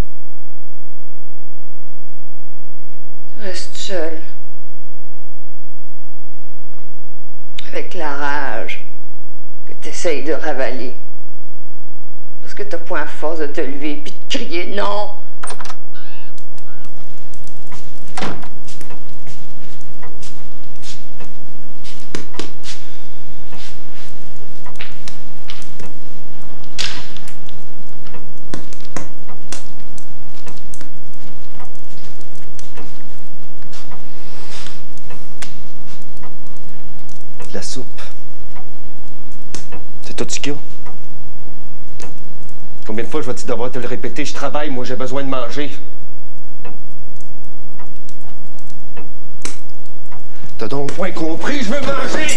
Je reste seule. Avec la rage que tu essayes de ravaler. Parce que t'as point à force de te lever puis de crier non. La soupe. C'est tout ce qu'il y a. Combien de fois je vais-tu devoir te le répéter? Je travaille, moi j'ai besoin de manger. T'as donc point compris, je veux manger!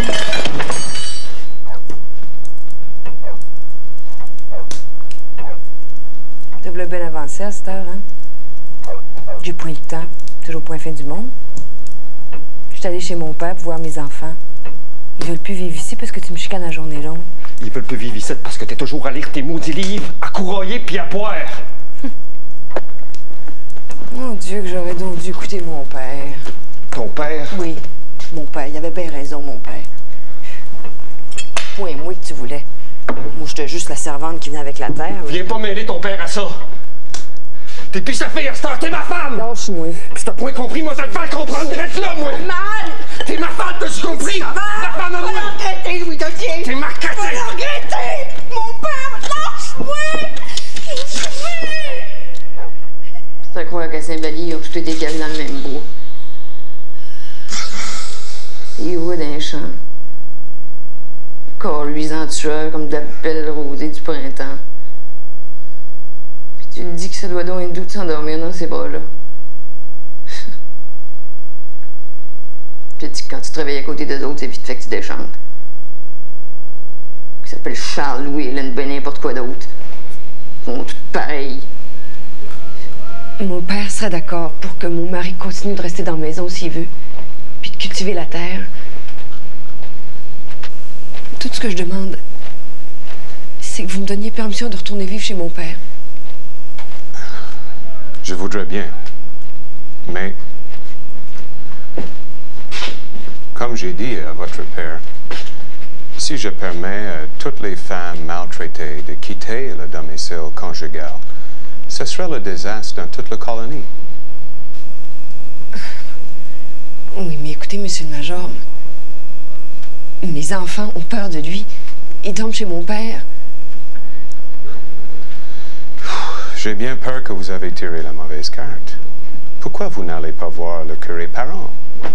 T'as voulu bien avancer à cette heure, hein? J'ai point le temps. Toujours point fin du monde. Je suis allée chez mon père pour voir mes enfants. Ils veulent plus vivre ici parce que tu me chicanes la journée longue. Ils veulent plus vivre ici parce que t'es toujours à lire tes maudits livres, à courailler puis à boire. Mon Dieu, que j'aurais donc dû écouter mon père. ton père. Oui, mon père. Il avait bien raison, mon père. Point moi que tu voulais. Moi, j'étais juste la servante qui venait avec la terre. Viens pas mêler ton père à ça. T'es pis sa fille, à t'es ma femme! Lâche-moi. Pis t'as point compris, moi, ça te fait comprendre direct là, moi! Mal! T'es ma femme, t'as-tu compris? Ça va! Ma femme à moi! Va regretter, Louis Gauthier! T'es ma cassette! Va regretter! Mon père, lâche-moi! C'est à croire qu'à Saint-Vallier, ils ont tous été cachés dans le même bois. Ils voient dans les champs. Corps luisant tueur comme de la belle rosée du printemps. Puis tu te dis que ça doit donc être doux de s'endormir dans ces bras-là. Puis tu dis que quand tu te réveilles à côté des autres, c'est vite fait que tu déchantes. Qui s'appelle Charles, Louis, Hélène, ben n'importe quoi d'autre. Ils sont tous pareils. Mon père serait d'accord pour que mon mari continue de rester dans la maison s'il veut, puis de cultiver la terre. Tout ce que je demande, c'est que vous me donniez permission de retourner vivre chez mon père. Je voudrais bien. Mais, comme j'ai dit à votre père, si je permets à toutes les femmes maltraitées de quitter le domicile conjugal, ce serait le désastre dans toute la colonie. Oui, mais écoutez, monsieur le major, mes enfants ont peur de lui. Ils dorment chez mon père. J'ai bien peur que vous avez tiré la mauvaise carte. Pourquoi vous n'allez pas voir le curé parent?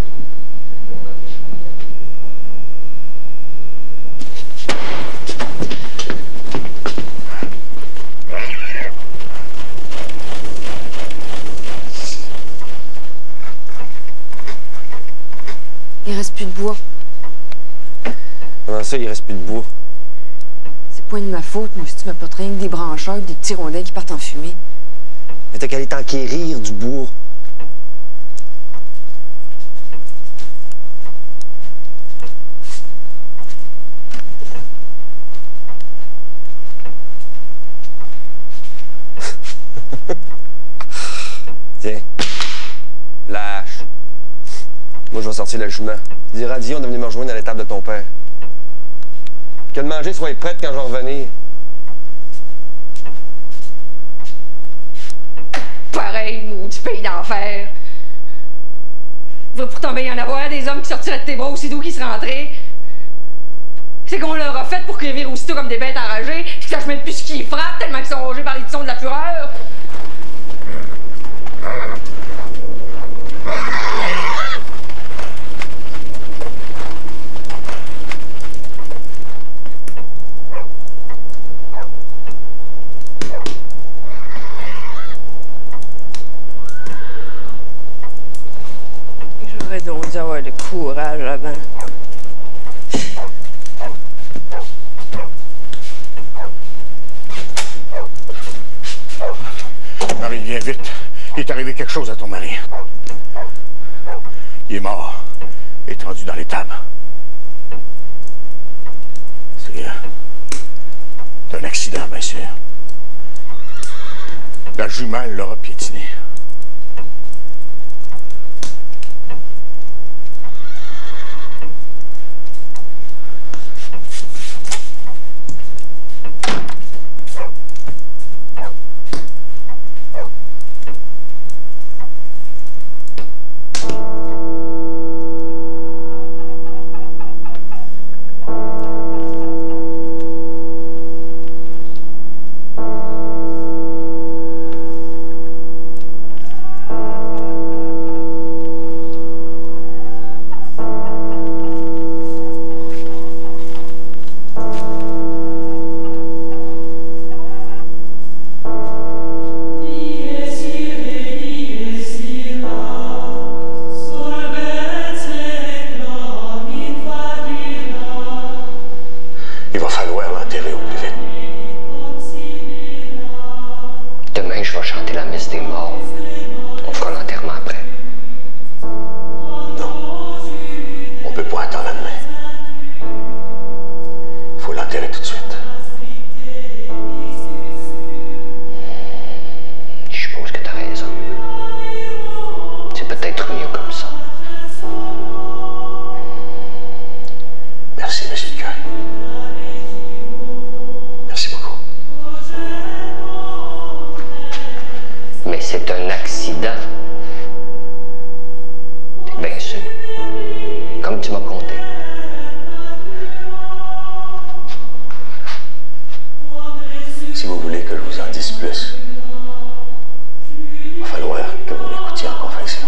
Il reste plus de bois. Comment ça, il reste plus de bois? C'est pas de ma faute, moi, si tu m'apportes rien que des brancheurs, des petits rondins qui partent en fumée. Mais t'as qu'à aller t'enquérir du bourg. Tiens. Lâche. Moi, je vais sortir le jument. Tu diras à Dion de venir me rejoindre à l'étable de ton père. Que le manger soit prête quand je vais revenir. Pareil, maudit pays d'enfer. Il va pourtant bien y en avoir des hommes qui sortiraient de tes bras aussitôt qu'ils se rentraient. C'est qu'on leur a fait pour qu'ils virent aussitôt comme des bêtes enragées, qu'ils sachent même plus ce qui frappe tellement qu'ils sont rongés par les tissons de la fureur. J'aurais donc dû avoir le courage avant. Marie, viens vite. Il est arrivé quelque chose à ton mari. Il est mort. Étendu dans l'étable. C'est... Euh, c'est un accident, bien sûr. La jumelle l'aura piétiné. plus. Il va falloir que vous m'écoutiez en confession.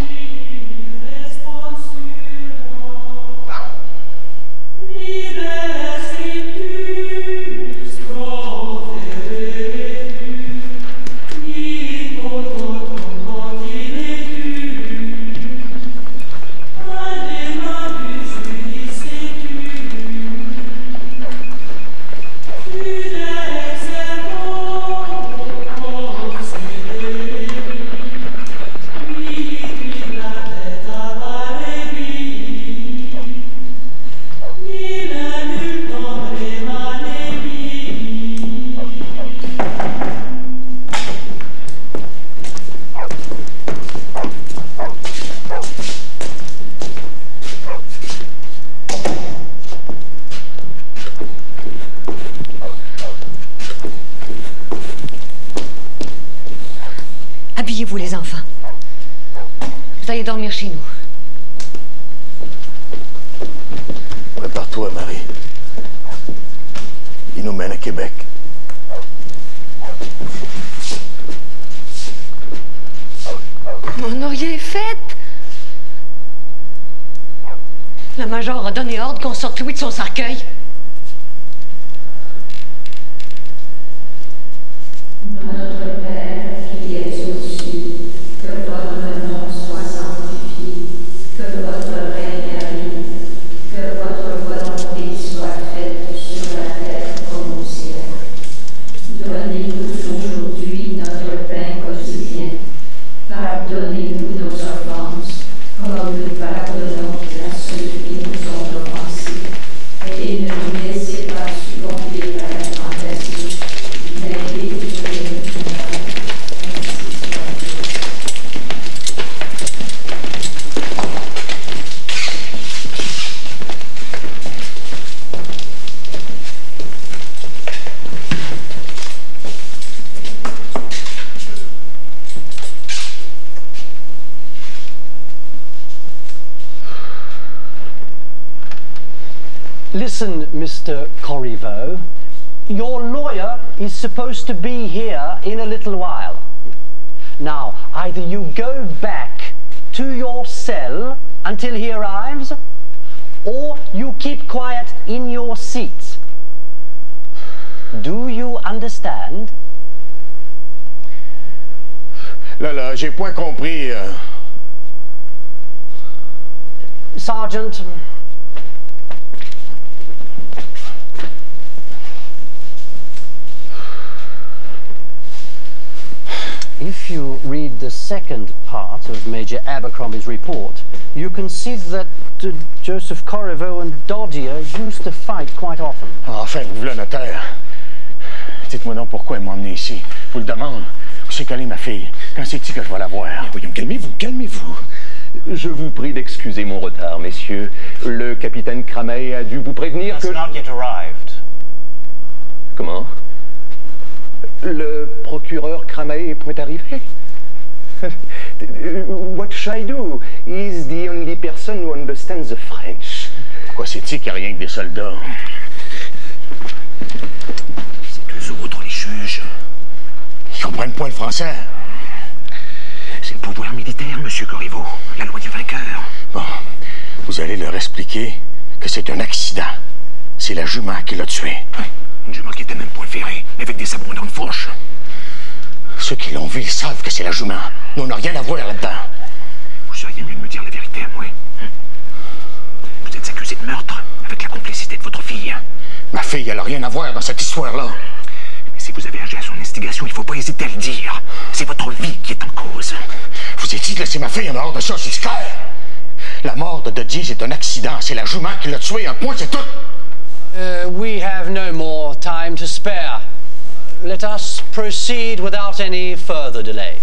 Habillez-vous, les enfants. Vous allez dormir chez nous. Prépare-toi, Marie. Il nous mène à Québec. On n'a rien fait. La major a donné ordre qu'on sorte Louis de son cercueil. Notre Père qui es aux cieux, que votre nom soit sanctifié, que votre règne arrive, que votre volonté soit faite sur la terre comme au ciel. Donnez-nous aujourd'hui notre pain quotidien. Pardonnez-nous nos offenses, comme nous pardonnons à ceux qui nous ont offensés. Et ne nous laissez pas succomber à la tentation, mais délivrez-nous du mal. Ainsi soit-il. Listen, Mister Corriveau, your lawyer is supposed to be here in a little while. Now, either you go back to your cell until he arrives, or you keep quiet in your seat. Do you understand? Là, là, j'ai point compris. Euh... Sergeant. If you read the second part of Major Abercrombie's report, you can see that uh, Joseph Corriveau and Dodier used to fight quite often. Enfin, vous le notaire. Dites-moi donc pourquoi il m'a emmené ici. Je vous le demande. Où c'est qu'elle est, ma fille? Quand c'est-tu que je vais la voir? Voyons, calmez-vous, calmez-vous. Je vous prie d'excuser mon retard, messieurs. Le capitaine Cramey a dû vous prévenir que... not yet arrived. Comment? Le procureur Cramey est point arrivé? What shall I do? He's the only person who understands the French. Pourquoi c'est-il qu'il n'y a rien que des soldats? Ces deux autres, les juges. Ils comprennent point le français. C'est le pouvoir militaire, Monsieur Corriveau. La loi du vainqueur. Bon, vous allez leur expliquer que c'est un accident. C'est la jument qui l'a tué. Oui, une jument qui était même point ferrée, avec des abondantes fourches. Ceux qui l'ont vu, ils savent que c'est la jument. Nous, on n'a rien à voir là-dedans. Vous seriez mieux de me dire la vérité à moi. Hein? Vous êtes accusé de meurtre, avec la complicité de votre fille. Ma fille, elle n'a rien à voir dans cette histoire-là. Mais si vous avez agi à son instigation, il ne faut pas hésiter à le dire. C'est votre vie qui est en cause. Vous avez dit de laisser ma fille en dehors de ça, c'est clair. La mort de Dodier, c'est un accident. C'est la jument qui l'a tué. Un point, c'est tout. Uh, we have no more time to spare. Let us proceed without any further delay.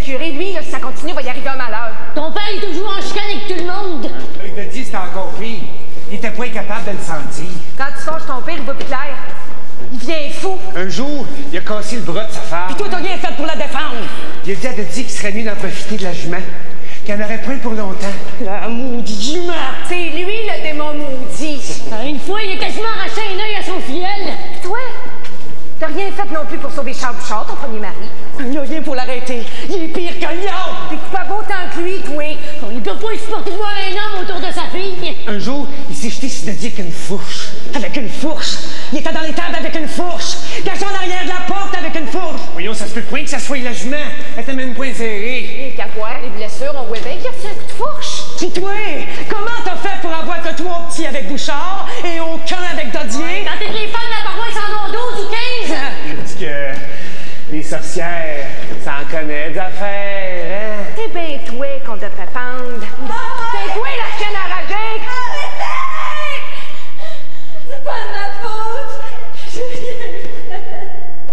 le curé, lui, là, si ça continue, il va y arriver un malheur. Ton père est toujours en chicane avec tout le monde. Il te dit c'était encore pire. Il était pas incapable de le sentir. Quand tu fâches ton père, il va plus clair. Il devient fou. Un jour, il a cassé le bras de sa femme. Puis toi, t'as rien fait pour la défendre. Il a dit à Dodie qu'il serait mieux d'en profiter de la jument, qu'il en aurait point pour longtemps. La maudite jument. C'est lui, le démon maudit. Une fois, il a quasiment arraché un œil à son filleul. Puis toi, t'as rien fait non plus pour sauver Charles Bouchard, ton premier mari. Il a rien pour l'arrêter. Il est pire qu'un lion. T'es pas beau tant que lui, toi. Il peut pas supporter de voir un homme autour de sa fille. Un jour, il s'est jeté sur Dodie avec une fourche. Avec une fourche? Il était dans les tables avec une fourche. Caché en arrière de la porte avec une fourche. Voyons, ça se peut point que ça soit la jument. Elle était même point serrée. Et qu'à voir les blessures, on voit bien qu'il a reçu un coup de fourche. Puis toi, comment t'as fait pour avoir que trois petits avec Bouchard et aucun avec Dodier? Quand t'es les femmes de la paroisse en ont douze ou quinze? Parce que les sorcières, ça en connaît des affaires, hein? C'est bien toi qu'on devrait pendre. C'est toi la chienne enragée. Arrêtez! C'est pas de ma faute. J'ai rien fait.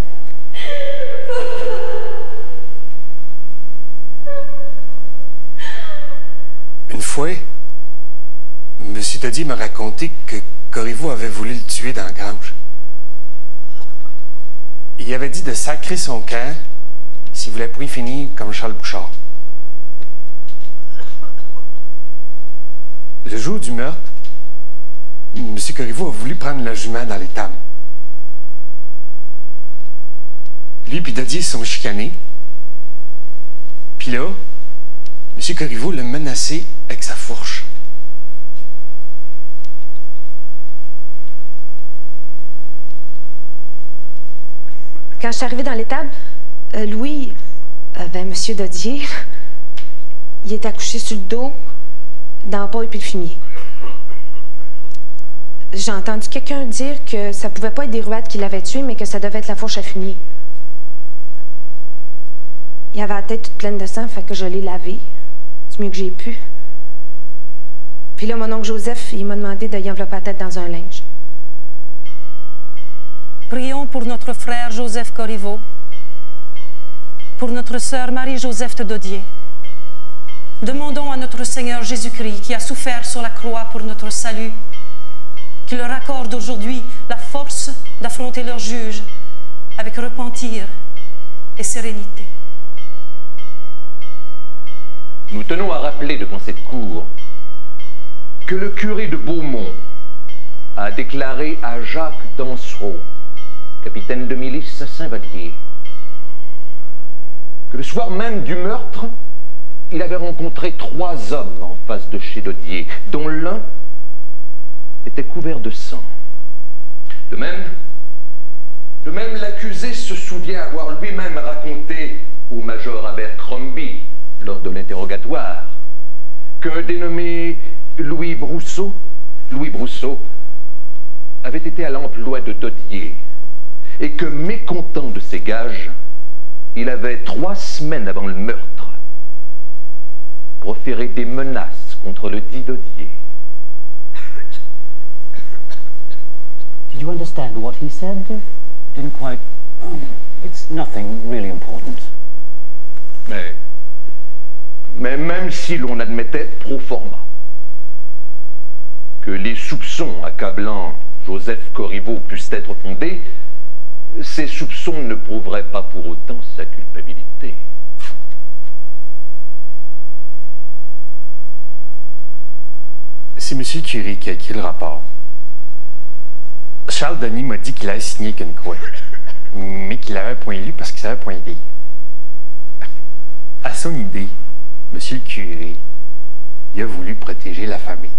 Une fois, M. Dodier m'a raconté que Corriveau avait voulu le tuer dans la grange. Il avait dit de sacrer son camp s'il voulait point finir comme Charles Bouchard. Le jour du meurtre, M. Corriveau a voulu prendre la jument dans l'étable. Lui et Dodier sont chicanés. Puis là, M. Corriveau l'a menacé avec sa fourche. Quand je suis arrivée dans l'étable, euh, Louis, euh, ben, M. Dodier, il était accouché sur le dos, dans le paille puis le fumier. J'ai entendu quelqu'un dire que ça pouvait pas être des ruades qui l'avaient tué, mais que ça devait être la fourche à fumier. Il avait la tête toute pleine de sang, fait que je l'ai lavé du mieux que j'ai pu. Puis là, mon oncle Joseph, il m'a demandé de y envelopper la tête dans un linge. Prions pour notre frère Joseph Corriveau, pour notre sœur Marie-Joseph Dodier. Demandons à notre Seigneur Jésus-Christ, qui a souffert sur la croix pour notre salut, qu'il leur accorde aujourd'hui la force d'affronter leur juge avec repentir et sérénité. Nous tenons à rappeler devant cette cour que le curé de Beaumont a déclaré à Jacques Dansereau, capitaine de milice à Saint-Vallier, que le soir même du meurtre, il avait rencontré trois hommes en face de chez Dodier, dont l'un était couvert de sang. De même, de même l'accusé se souvient avoir lui-même raconté au major Abercrombie, lors de l'interrogatoire, qu'un dénommé Louis Brousseau, Louis Brousseau avait été à l'emploi de Dodier, et que, mécontent de ses gages, il avait, trois semaines avant le meurtre, proféré des menaces contre le dit Dodier. Did you understand what he said? Didn't quite... Oh, it's nothing really important. Mais... Mais même si l'on admettait pro forma que les soupçons accablant Joseph Corriveau puissent être fondés, ces soupçons ne prouveraient pas pour autant sa culpabilité. C'est M. Curie qui a écrit le rapport. Charles Denis m'a dit qu'il avait signé qu'une croix, mais qu'il avait point lu parce qu'il savait point lire. À son idée, M. le curé, il a voulu protéger la famille.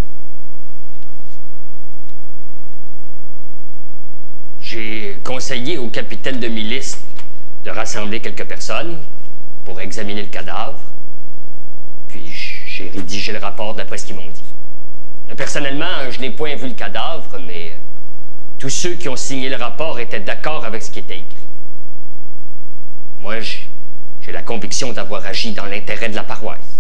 J'ai conseillé au capitaine de milice de rassembler quelques personnes pour examiner le cadavre, puis j'ai rédigé le rapport d'après ce qu'ils m'ont dit. Personnellement, je n'ai point vu le cadavre, mais tous ceux qui ont signé le rapport étaient d'accord avec ce qui était écrit. Moi, j'ai la conviction d'avoir agi dans l'intérêt de la paroisse.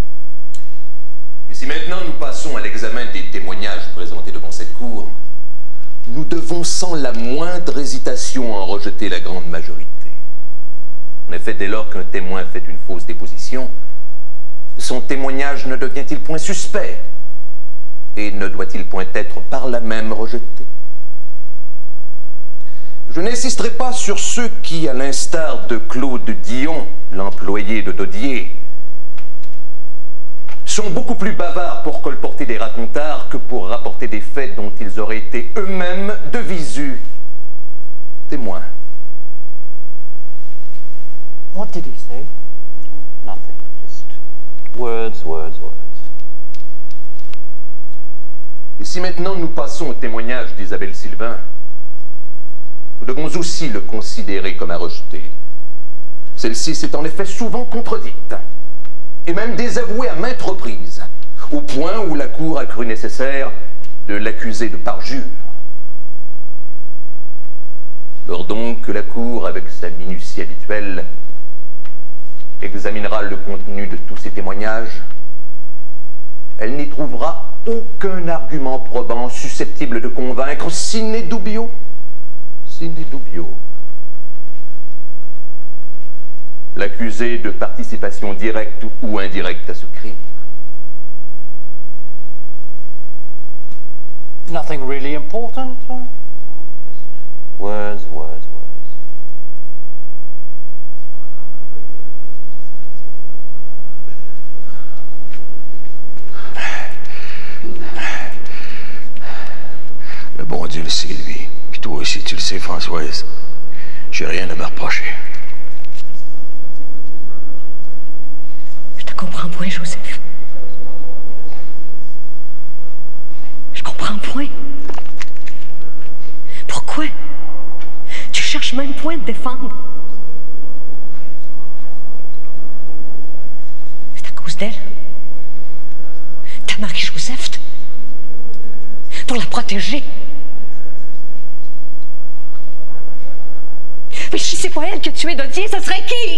Et si maintenant nous passons à l'examen des témoignages présentés devant cette cour, nous devons sans la moindre hésitation en rejeter la grande majorité. En effet, dès lors qu'un témoin fait une fausse déposition, son témoignage ne devient-il point suspect? Et ne doit-il point être par là même rejeté? Je n'insisterai pas sur ceux qui, à l'instar de Claude Dion, l'employé de Dodier, sont beaucoup plus bavards pour colporter des racontards que pour rapporter des faits dont ils auraient été eux-mêmes de visu témoins. What did he say? Nothing. Just words, words, words. Et si maintenant nous passons au témoignage d'Isabelle Sylvain, nous devons aussi le considérer comme à rejeter. Celle-ci s'est en effet souvent contredite, et même désavouée à maintes reprises, au point où la Cour a cru nécessaire de l'accuser de parjure. Lors donc que la Cour, avec sa minutie habituelle, examinera le contenu de tous ces témoignages, elle n'y trouvera aucun argument probant susceptible de convaincre sine dubio, sine dubio, l'accusé de participation directe ou indirecte à ce crime. Nothing really important? Words, words, words. Le bon Dieu le sait, lui. Puis toi aussi, tu le sais, Françoise. J'ai rien à me reprocher. Je te comprends point, Joseph. Je comprends point. Pourquoi? Tu cherches même point de défendre. C'est à cause d'elle. Ta Marie-Joseph. Pour la protéger. Mais si c'est pas elle que tu es Dodier, ce serait qui?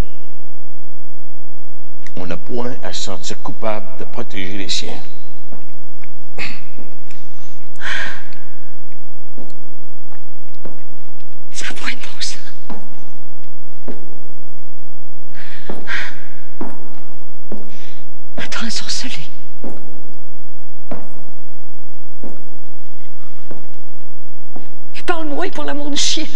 On n'a point à se sentir coupable de protéger les siens. Ça n'a point de bon sens. Attends, ensorcelé. Et parle-moi pour l'amour du ciel.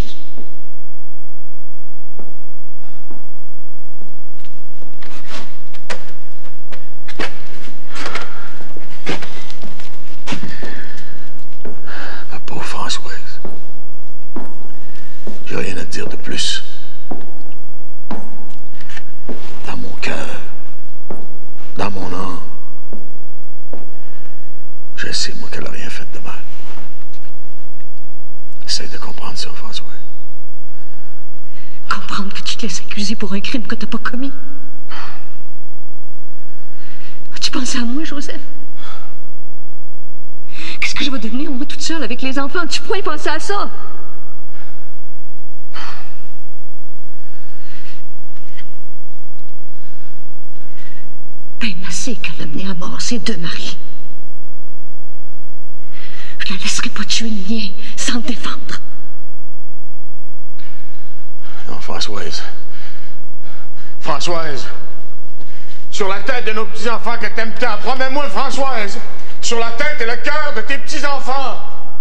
J'ai rien à te dire de plus. Dans mon cœur, dans mon âme, je sais, moi, qu'elle n'a rien fait de mal. Essaye de comprendre ça, François. Comprendre que tu te laisses accuser pour un crime que tu n'as pas commis. As-tu pensé à moi, Joseph? Qu'est-ce que je vais devenir, moi, toute seule, avec les enfants? Tu pourrais penser à ça? Ben assez qu'elle a mené à mort ses deux maris. Je la laisserai pas tuer le mien sans le défendre. Non, Françoise. Françoise. Sur la tête de nos petits-enfants que t'aimes tant, promets-moi, Françoise. Sur la tête et le cœur de tes petits-enfants.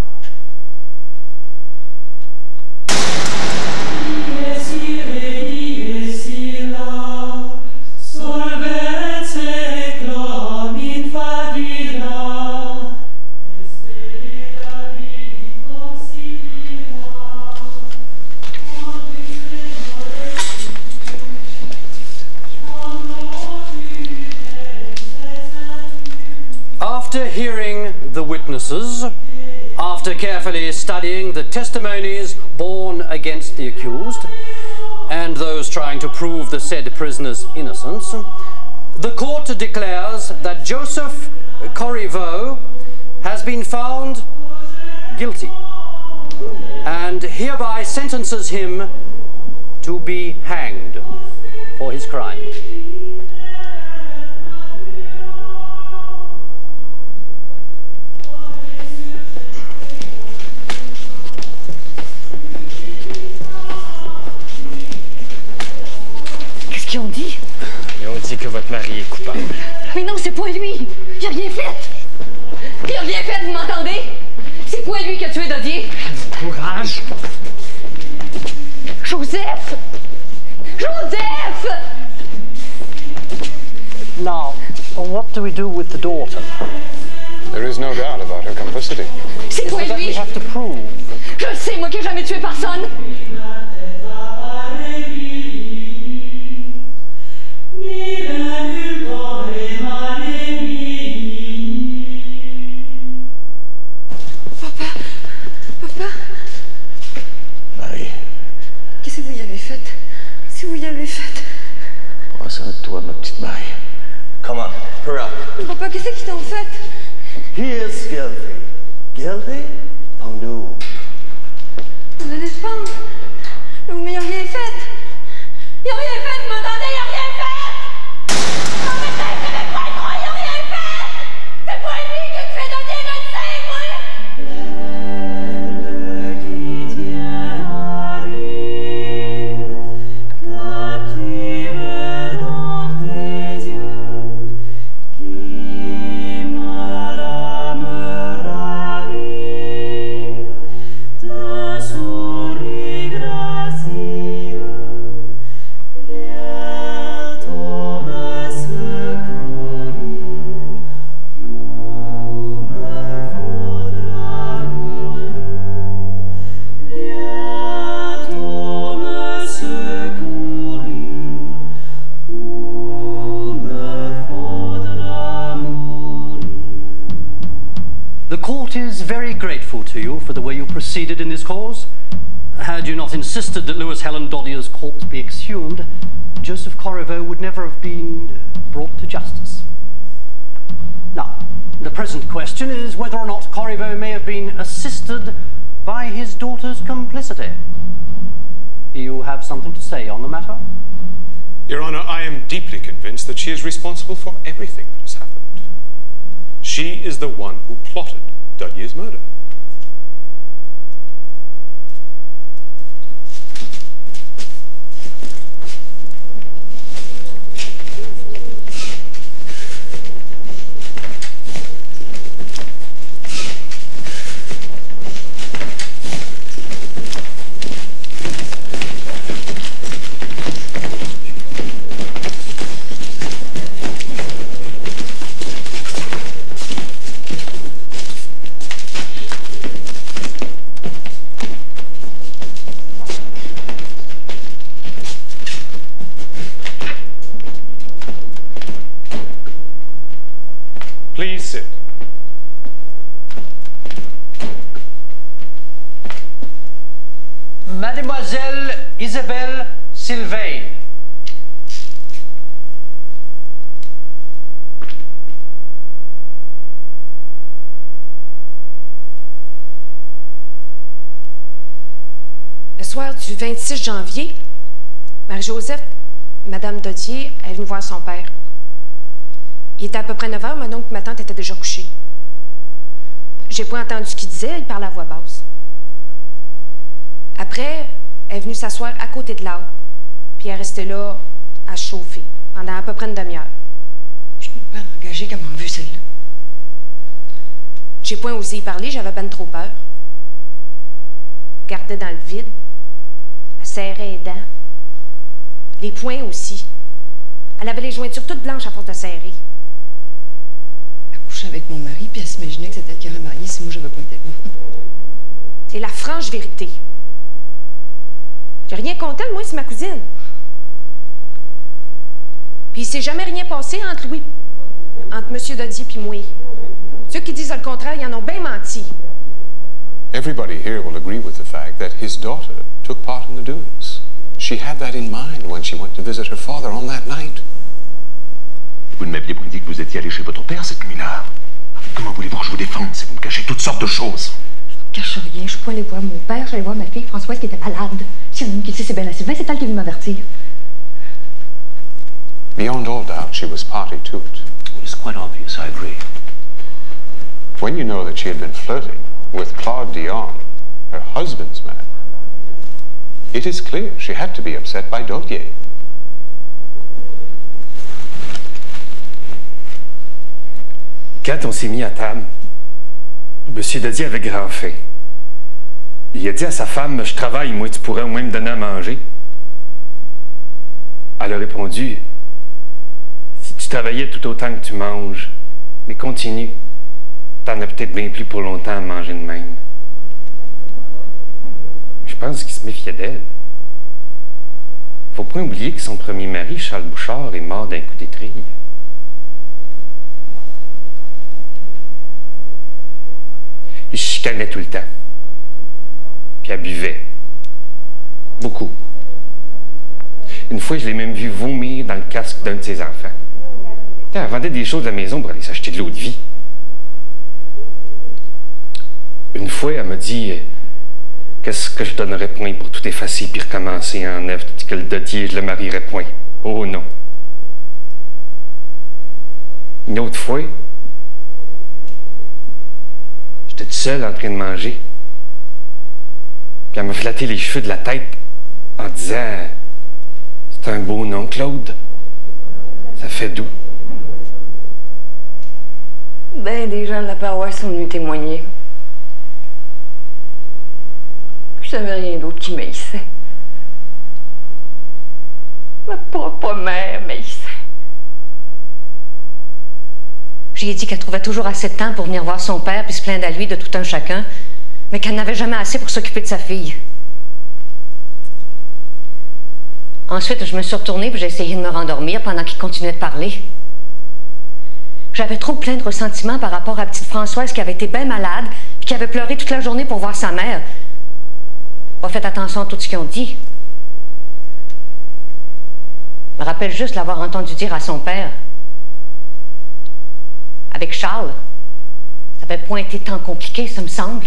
After hearing the witnesses, after carefully studying the testimonies borne against the accused, and those trying to prove the said prisoner's innocence, the court declares that Joseph Corriveau has been found guilty and hereby sentences him to be hanged for his crime. Et on dit que votre mari est coupable. Mais non, c'est pas lui. Il a rien fait. Il a rien fait, vous m'entendez? C'est pas lui qui a tué Dodier. Courage. Joseph! Joseph! Now, what do we do with the daughter? There is no doubt about her complicity. C'est pas That we lui. have to prove. Je le sais, moi qui ai jamais tué personne. Papa, papa. Marie, Qu'est-ce que vous y avez fait? Qu'est-ce que vous y avez fait? prends soin de toi, ma petite Marie. Come on, hurry up. Papa, qu'est-ce qu'ils t'ont fait? He is guilty. Guilty? Pendu. Vous allez se pendre. Mais ils n'ont rien fait. Ils n'ont rien fait, vous m'entendez? Ils n'ont rien fait! Non, mais ça, c'est même pas droit, ils n'ont rien fait! C'est pas lui qui a tué Dodier, je le sais, moi! The court is very grateful to you for the way you proceeded in this cause. Had you not insisted that Lewis Helen Doddier's corpse be exhumed, Joseph Corriveau would never have been brought to justice. Now, the present question is whether or not Corriveau may have been assisted by his daughter's complicity. You have something to say on the matter? Your Honor, I am deeply convinced that she is responsible for everything that has happened. She is the one who plotted Dodier's murder. Please sit. Mademoiselle Isabelle Sylvain. Le soir du vingt-six janvier, Marie-Joseph, Madame Dodier, est venue voir son père. Il était à peu près neuf heures, mon oncle et ma tante étaient déjà couchés. J'ai pas entendu ce qu'il disait, il parlait à voix basse. Après, elle est venue s'asseoir à côté de l'arbre, puis elle est restée là à chauffer pendant à peu près une demi-heure. Je peux pas engager comme en vue celle-là. J'ai point osé y parler, j'avais ben trop peur. Gardait dans le vide. Elle serrait les dents. Les poings aussi. Elle avait les jointures toutes blanches à force de serrer. Elle couchait avec mon mari, puis elle s'imaginait que c'était elle qui aurait marié si moi j'avais pas été là. C'est la franche vérité. J'ai rien contre elle, moi, c'est ma cousine. Puis il s'est jamais rien passé entre Louis, entre M. Dodier puis moi. Ceux qui disent le contraire, ils en ont bien menti. Everybody here will agree with the fact that his daughter took part in the doings. She had that in mind when she went to visit her father on that night. Vous ne m'aviez pas dit que vous étiez allé chez votre père cette nuit-là. Comment voulez-vous que je vous défende si vous me cachez toutes sortes de choses? Je cache rien, je suis pas allée voir mon père, j'allais voir ma fille Françoise qui était malade. S'il y en a une qui le sait, c'est bien la Sylvain, c'est elle qui est venue m'avertir. Beyond all doubt, she was party to it. It's quite obvious, I agree. When you know that she had been flirting with Claude Dion, her husband's man, it is clear she had to be upset by Dodier. Quand on s'est mis à table, M. Dadier avait grand faim. Il a dit à sa femme, « Je travaille, moi, tu pourrais au moins me donner à manger. » Elle a répondu, « Si tu travaillais tout autant que tu manges, mais continue, t'en as peut-être bien plus pour longtemps à manger de même. » Je pense qu'il se méfiait d'elle. Faut pas oublier que son premier mari, Charles Bouchard, est mort d'un coup d'étrille. Il chicanait tout le temps. Puis elle buvait. Beaucoup. Une fois, je l'ai même vu vomir dans le casque d'un de ses enfants. Elle vendait des choses à la maison pour aller s'acheter de l'eau de vie. Une fois, elle m'a dit « Qu'est-ce que je donnerais point pour tout effacer puis recommencer en neuf, tandis que le Dadier, je le marierais point. Oh non. » Une autre fois, j'étais tout seul en train de manger. Puis elle m'a flatté les cheveux de la tête en disant « C'est un beau nom, Claude. Ça fait doux. » Ben, des gens de la paroisse sont venus témoigner. Je savais rien d'autre qui m'haïssait. Ma propre mère m'haïssait. J'ai dit qu'elle trouvait toujours assez de temps pour venir voir son père puis se plaindre à lui de tout un chacun, mais qu'elle n'avait jamais assez pour s'occuper de sa fille. Ensuite, je me suis retournée puis j'ai essayé de me rendormir pendant qu'il continuait de parler. J'avais trop plein de ressentiments par rapport à petite Françoise qui avait été bien malade puis qui avait pleuré toute la journée pour voir sa mère. Pas fait attention à tout ce qu'ils ont dit. Je me rappelle juste l'avoir entendu dire à son père. Avec Charles, ça n'avait point été tant compliqué, ça me semble.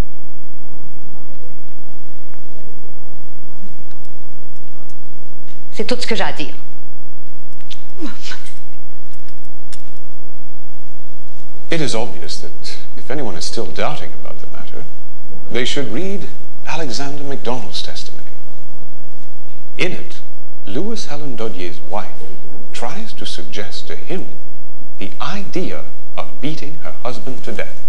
C'est tout ce que j'ai à dire. It is obvious that if anyone is still doubting about the matter, they should read Alexander MacDonald's testimony. In it, Louis Helen Dodier's wife tries to suggest to him the idea of beating her husband to death.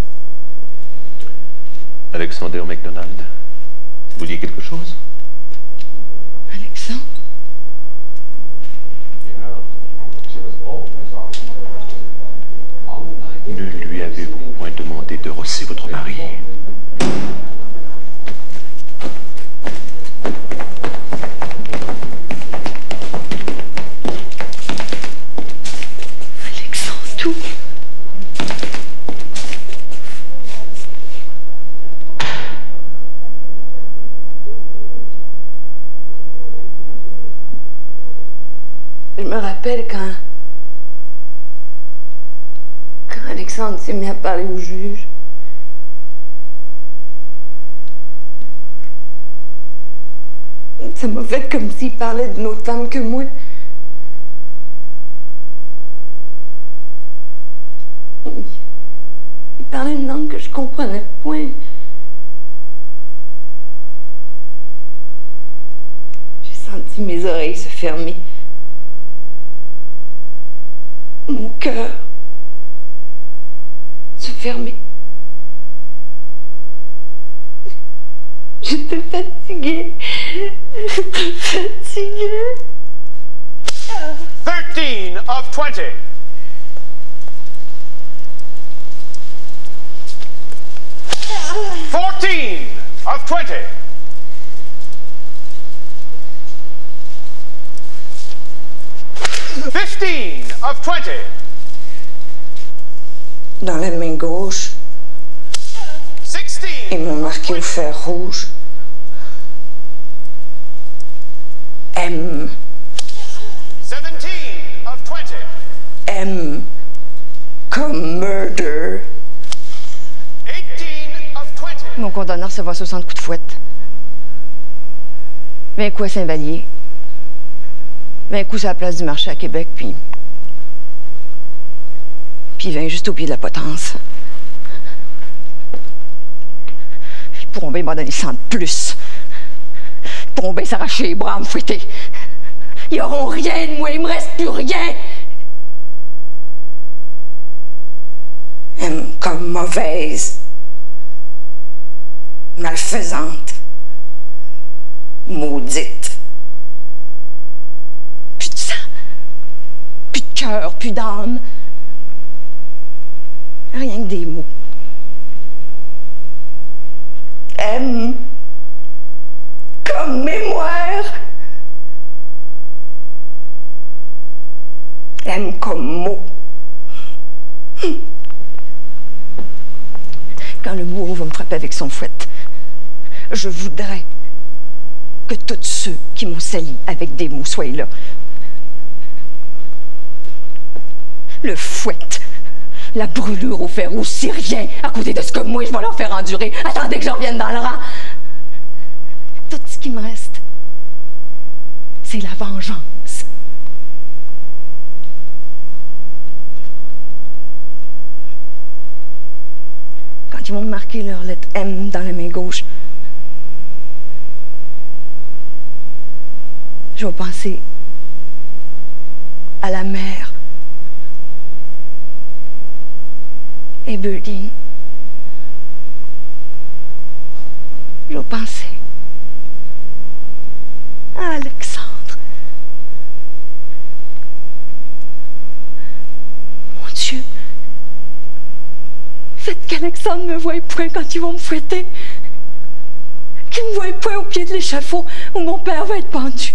Alexander MacDonald, vous dites quelque chose? Alexandre? Ne lui avez-vous point demandé de rosser votre mari? Alexandre, tout. Je me rappelle quand... quand Alexandre s'est mis à parler au juge. Ça m'a fait comme s'il parlait d'une autre femme que moi. Il parlait une langue que je comprenais point. J'ai senti mes oreilles se fermer. Mon cœur se fermer. J'étais fatiguée. J'étais fatiguée. Thirteen of twenty. Fourteen of twenty. Fifteen of twenty. Dans la main gauche, il m'a marqué au fer rouge. M. Seventeen of twenty. M. Comme murder. Eighteen of twenty. Mon condamné recevoir soixante coups de fouette. vingt coups à Saint-Vallier. vingt coups à la place du marché à Québec, puis... Puis vingt juste au pied de la potence. Ils pourront bien m'en donner cent de plus. Ils pourront bien s'arracher les bras, me fouetter. Ils auront rien de moi, il me reste plus rien. M comme mauvaise, malfaisante, maudite. Plus de sang, plus de cœur, plus d'âme. Rien que des mots. M comme mémoire. M comme mot. Quand le bourreau va me frapper avec son fouet, je voudrais que tous ceux qui m'ont sali avec des mots soient là. Le fouet, la brûlure au fer rouge, c'est rien à côté de ce que moi je vais leur faire endurer. Attendez que je revienne dans le rang. Tout ce qui me reste, c'est la vengeance. Quand ils vont me marquer leur lettre M dans la main gauche, je vais penser à la mer et Birdine. Je vais penser à Alexandre. Mon Dieu, faites qu'Alexandre me voie point quand ils vont me fouetter. Qu'il me voie point au pied de l'échafaud où mon père va être pendu.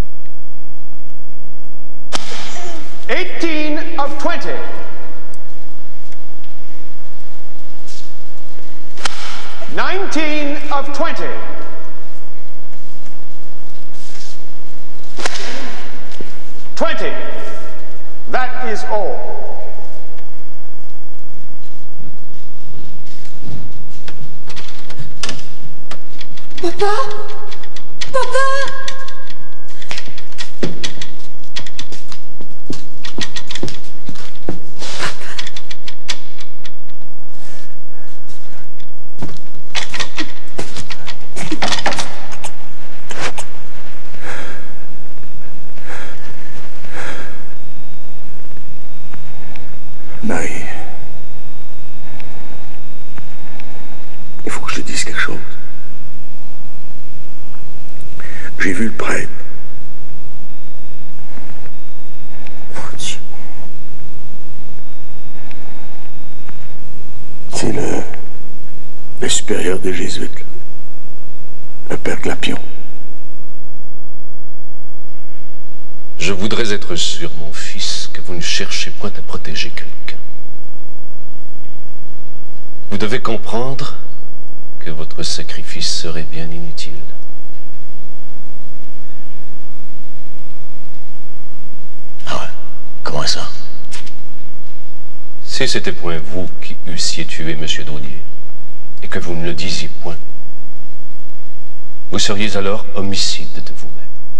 eighteen of twenty. nineteen of twenty. twenty. That is all. Papa? Papa? Marie, il faut que je te dise quelque chose. J'ai vu le prêtre. Mon Dieu. C'est le, le supérieur des Jésuites, là. Le père Glapion. Je voudrais être sûr, mon fils, que vous ne cherchez point à protéger quelqu'un. Vous devez comprendre que votre sacrifice serait bien inutile. Ah ouais? Comment ça? Si c'était point vous qui eussiez tué M. Daudier, et que vous ne le disiez point, vous seriez alors homicide de vous-même.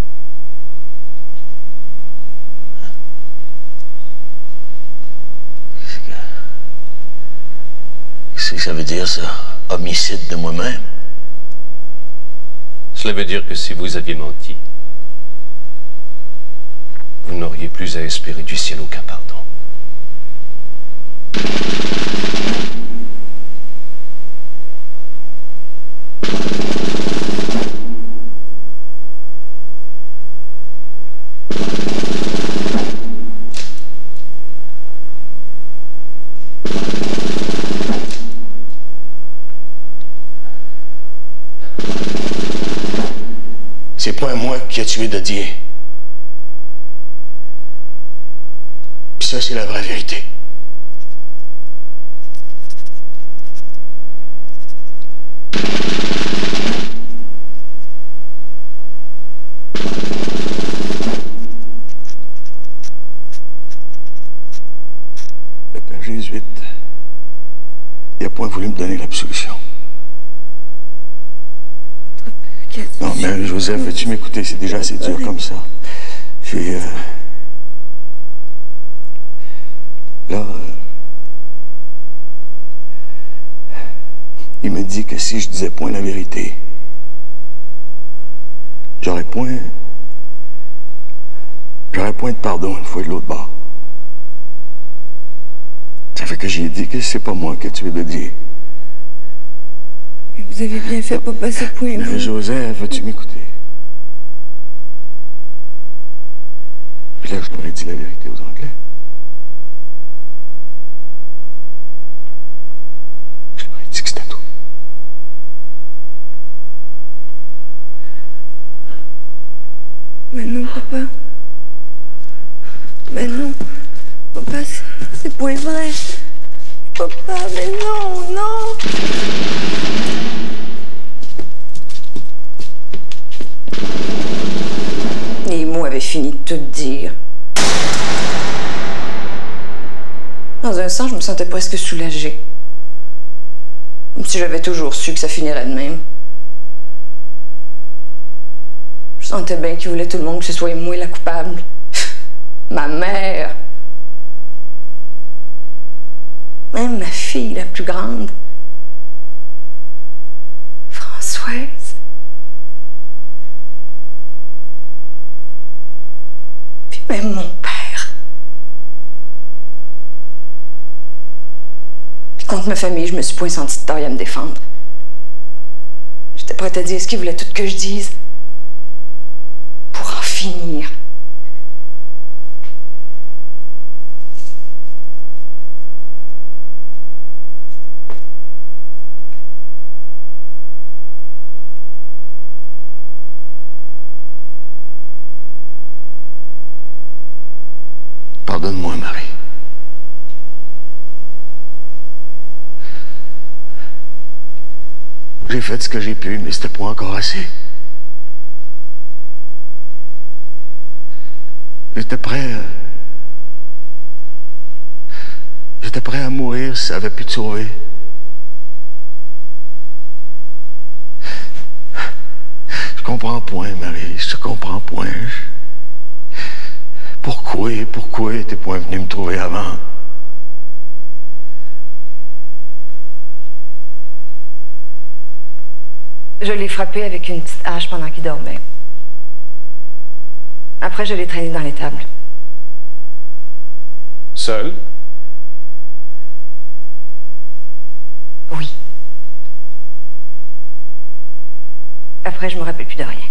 Qu'est-ce que ça veut dire, ça? Homicide de moi-même? Cela veut dire que si vous aviez menti, vous n'auriez plus à espérer du ciel aucun pardon. C'est pas moi qui a tué Daudier. Puis ça, c'est la vraie vérité. Le père jésuite, il n'a point voulu me donner l'absolution. Non, mais Joseph, veux-tu m'écouter? C'est déjà assez dur comme ça. J'ai... Euh... Là... Euh... Il me dit que si je disais point la vérité, j'aurais point... J'aurais point de pardon une fois de l'autre bord. Ça fait que j'ai dit que c'est pas moi qui ai tué Dodier. Mais vous avez bien fait pas passer point, vous. Joseph, veux-tu m'écouter? Puis là, je leur ai dit la vérité aux Anglais. Je leur ai dit que c'était tout. Mais non, papa. Mais non. Papa, c'est point vrai. Papa, mais non, non. Les mots avaient fini de tout dire. Dans un sens, je me sentais presque soulagée. Comme si j'avais toujours su que ça finirait de même. Je sentais bien qu'il voulait tout le monde que ce soit moi la coupable. Ma mère. Même ma fille la plus grande. Françoise. Puis même mon père. Puis contre ma famille, je me suis point sentie de taille à me défendre. J'étais prête à dire ce qu'il voulait tout que je dise. Pour en finir. Pardonne-moi, Marie. J'ai fait ce que j'ai pu, mais c'était pas encore assez. J'étais prêt à... J'étais prêt à mourir si ça avait pu te sauver. Je comprends point, Marie. Je te comprends point. Je... Pourquoi, pourquoi t'es point venu me trouver avant? Je l'ai frappé avec une petite hache pendant qu'il dormait. Après, je l'ai traîné dans l'étable. Seul? Oui. Après, je me rappelle plus de rien.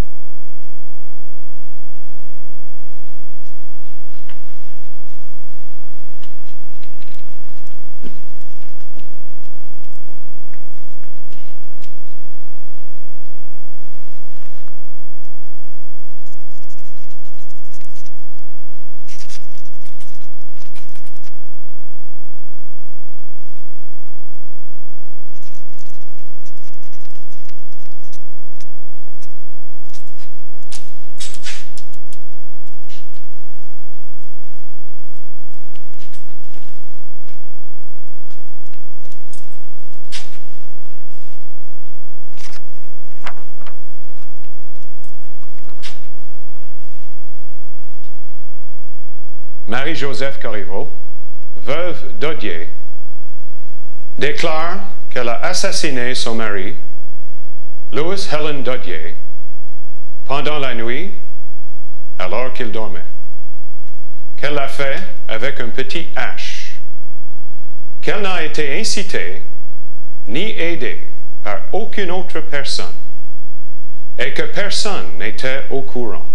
Marie-Joseph Corriveau, veuve d'Odier, déclare qu'elle a assassiné son mari, Louis Helen Dodier, pendant la nuit, alors qu'il dormait. Qu'elle l'a fait avec un petit hache. Qu'elle n'a été incitée ni aidée par aucune autre personne et que personne n'était au courant.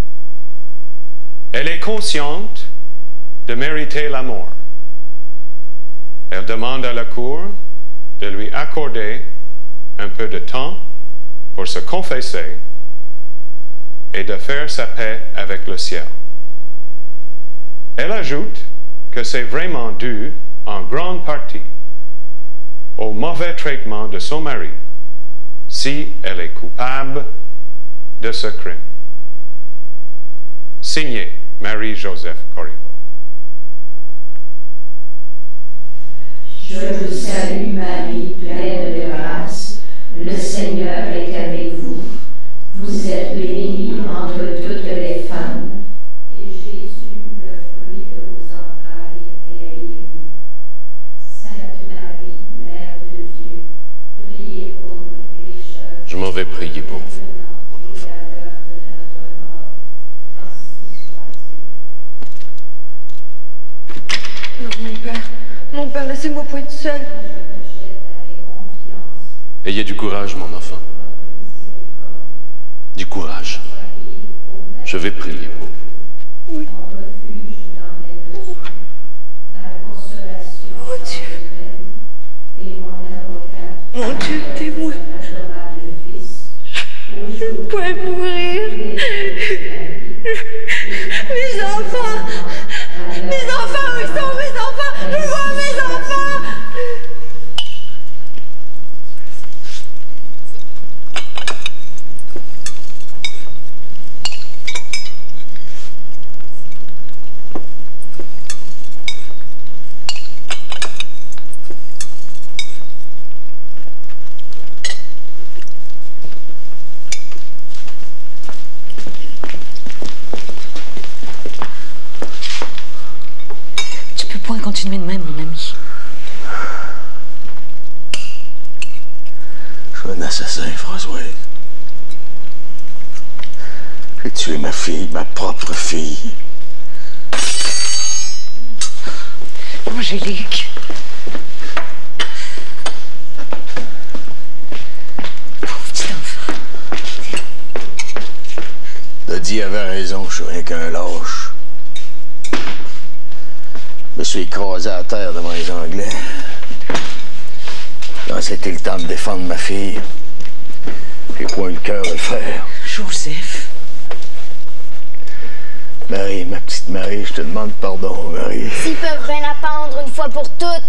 Elle est consciente de mériter la mort. Elle demande à la Cour de lui accorder un peu de temps pour se confesser et de faire sa paix avec le ciel. Elle ajoute que c'est vraiment dû en grande partie au mauvais traitement de son mari si elle est coupable de ce crime. Signé Marie-Joseph Corriveau. Je vous salue Marie, pleine de grâce, le Seigneur est avec vous. Vous êtes bénie entre toutes les femmes, et Jésus, le fruit de vos entrailles, est béni. Sainte Marie, Mère de Dieu, priez pour nous pécheurs. Je m'en vais prier pour vous. Non, mon père. Mon père, laissez-moi pas être seule. Ayez du courage, mon enfant. Du courage. Je vais prier pour vous. Oui. Mon Dieu. Mon Dieu, aidez-moi. Je ne pourrais mourir. Mes enfants. Mes enfants, où sont mes enfants? Je veux voir mes enfants. Continuer de même, mon ami. Je suis un assassin, Françoise. J'ai tué ma fille, ma propre fille. Angélique. Pauvre petit enfant. Dodie avait raison, je suis rien qu'un lâche. Je me suis écrasé à terre devant les Anglais. Quand c'était le temps de défendre ma fille, j'ai point le cœur de le faire. Joseph. Marie, ma petite Marie, je te demande pardon, Marie. S'ils peuvent bien la pendre une fois pour toutes.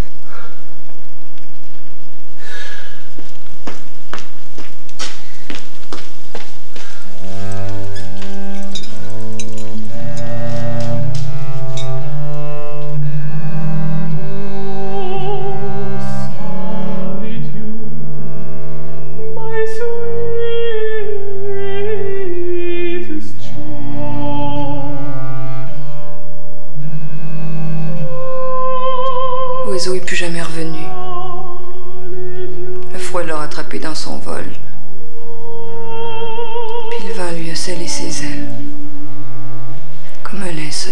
L'oiseau est plus jamais revenu. Le froid l'a rattrapé dans son vol. Puis le vent lui a scellé ses ailes, comme un linceul.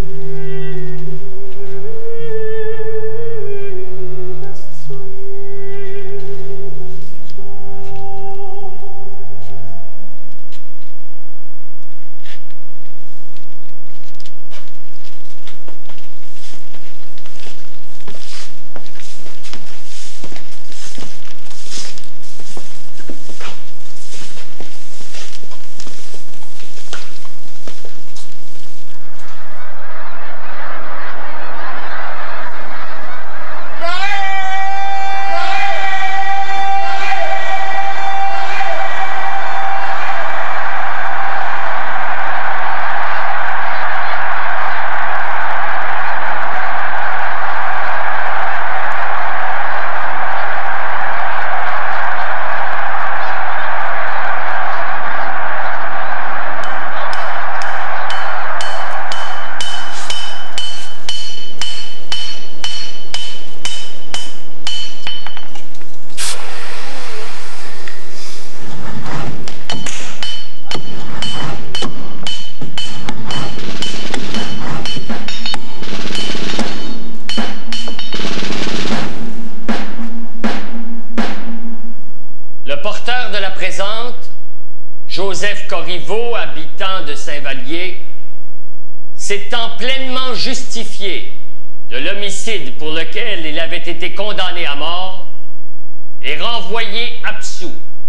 Joseph Corriveau, habitant de Saint-Vallier, s'étant pleinement justifié de l'homicide pour lequel il avait été condamné à mort, est renvoyé absous.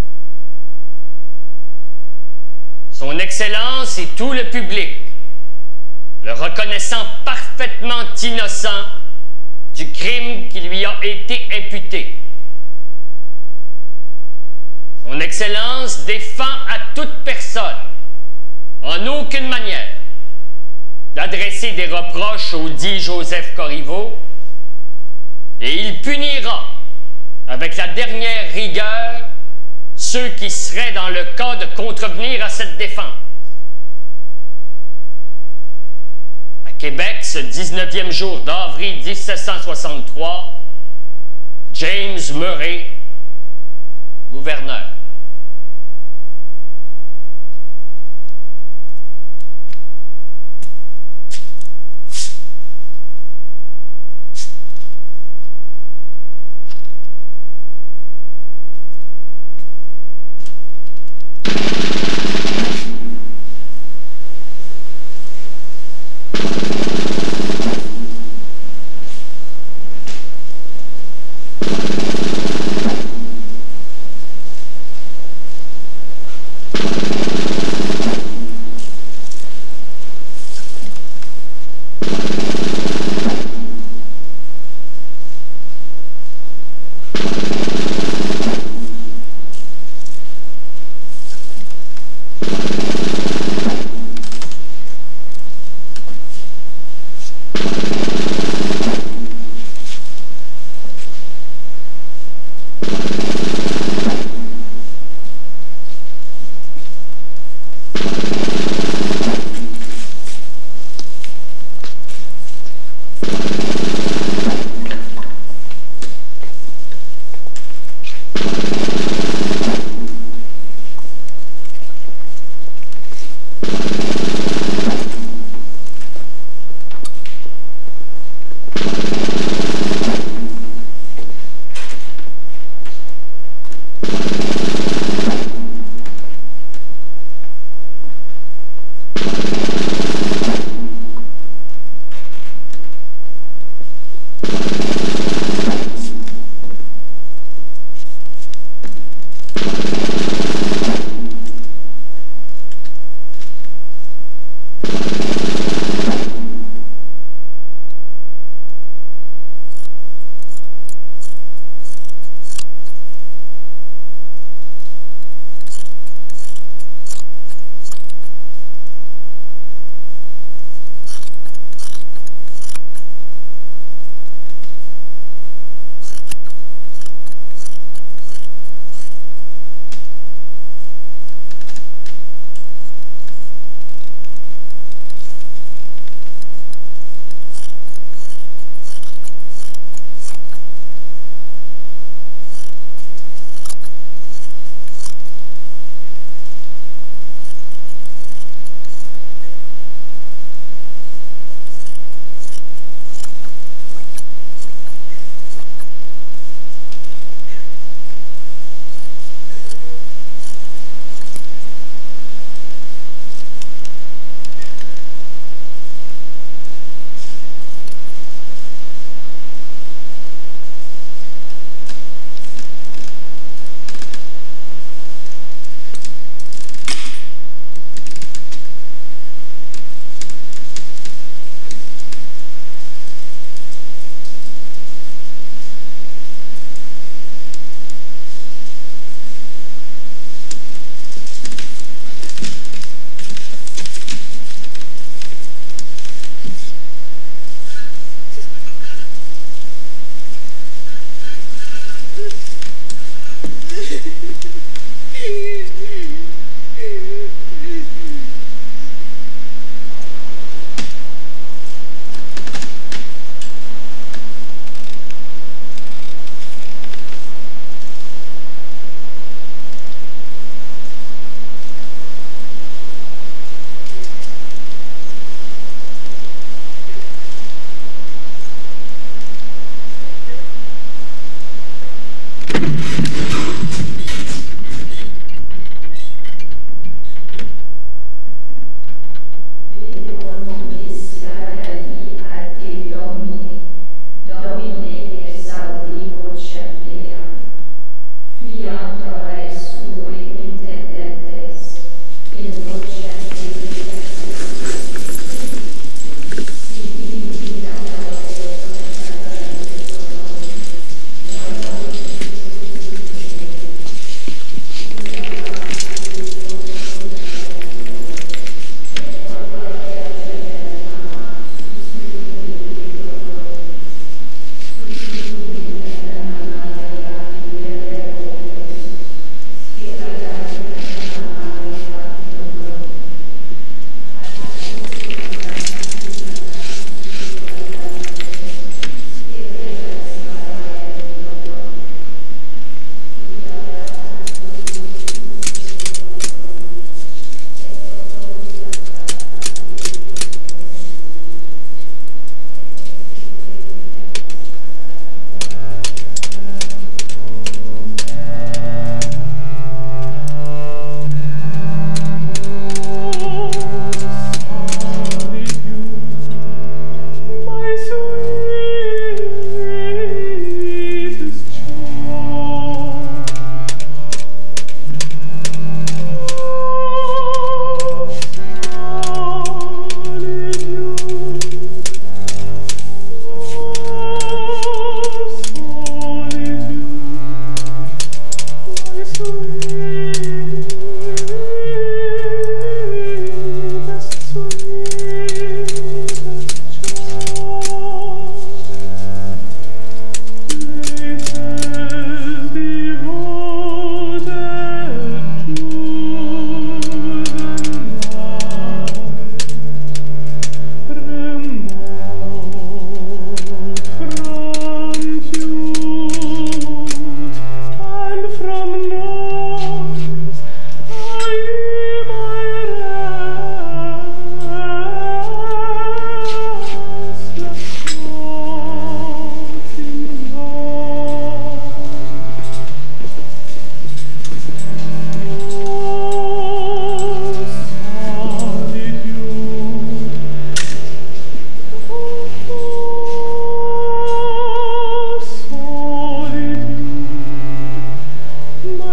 Son Excellence et tout le public, le reconnaissant parfaitement innocent du crime qui lui a été imputé. Son Excellence défend à toute personne, en aucune manière, d'adresser des reproches au dit Joseph Corriveau, et il punira avec la dernière rigueur ceux qui seraient dans le cas de contrevenir à cette défense. À Québec, ce dix-neuvième jour d'avril mille sept cent soixante-trois, James Murray, gouverneur.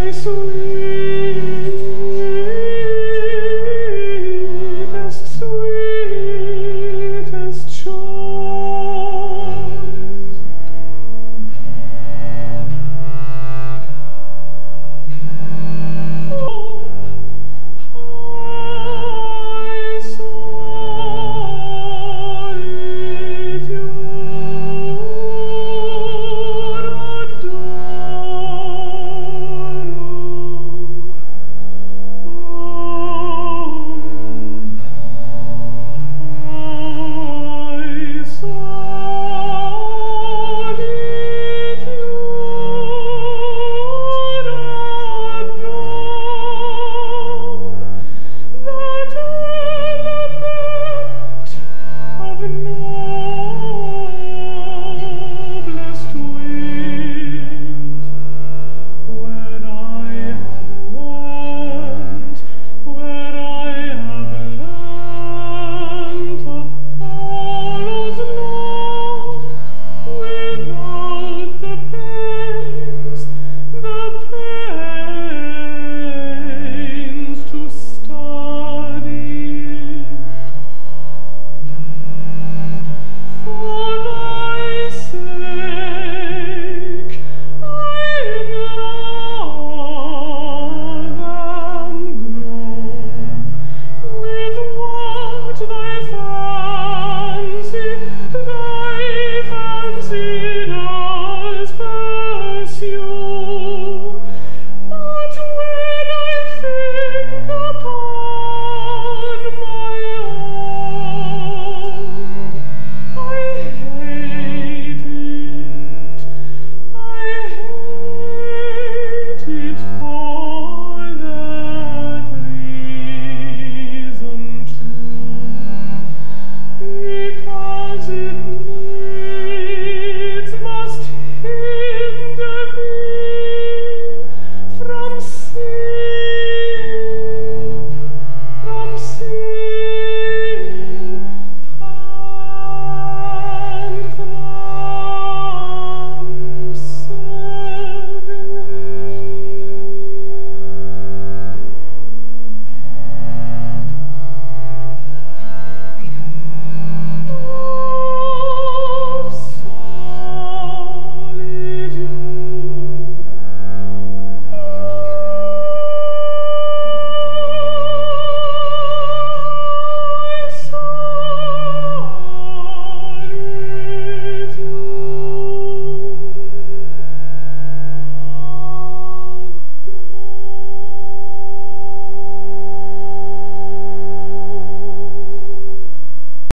souris.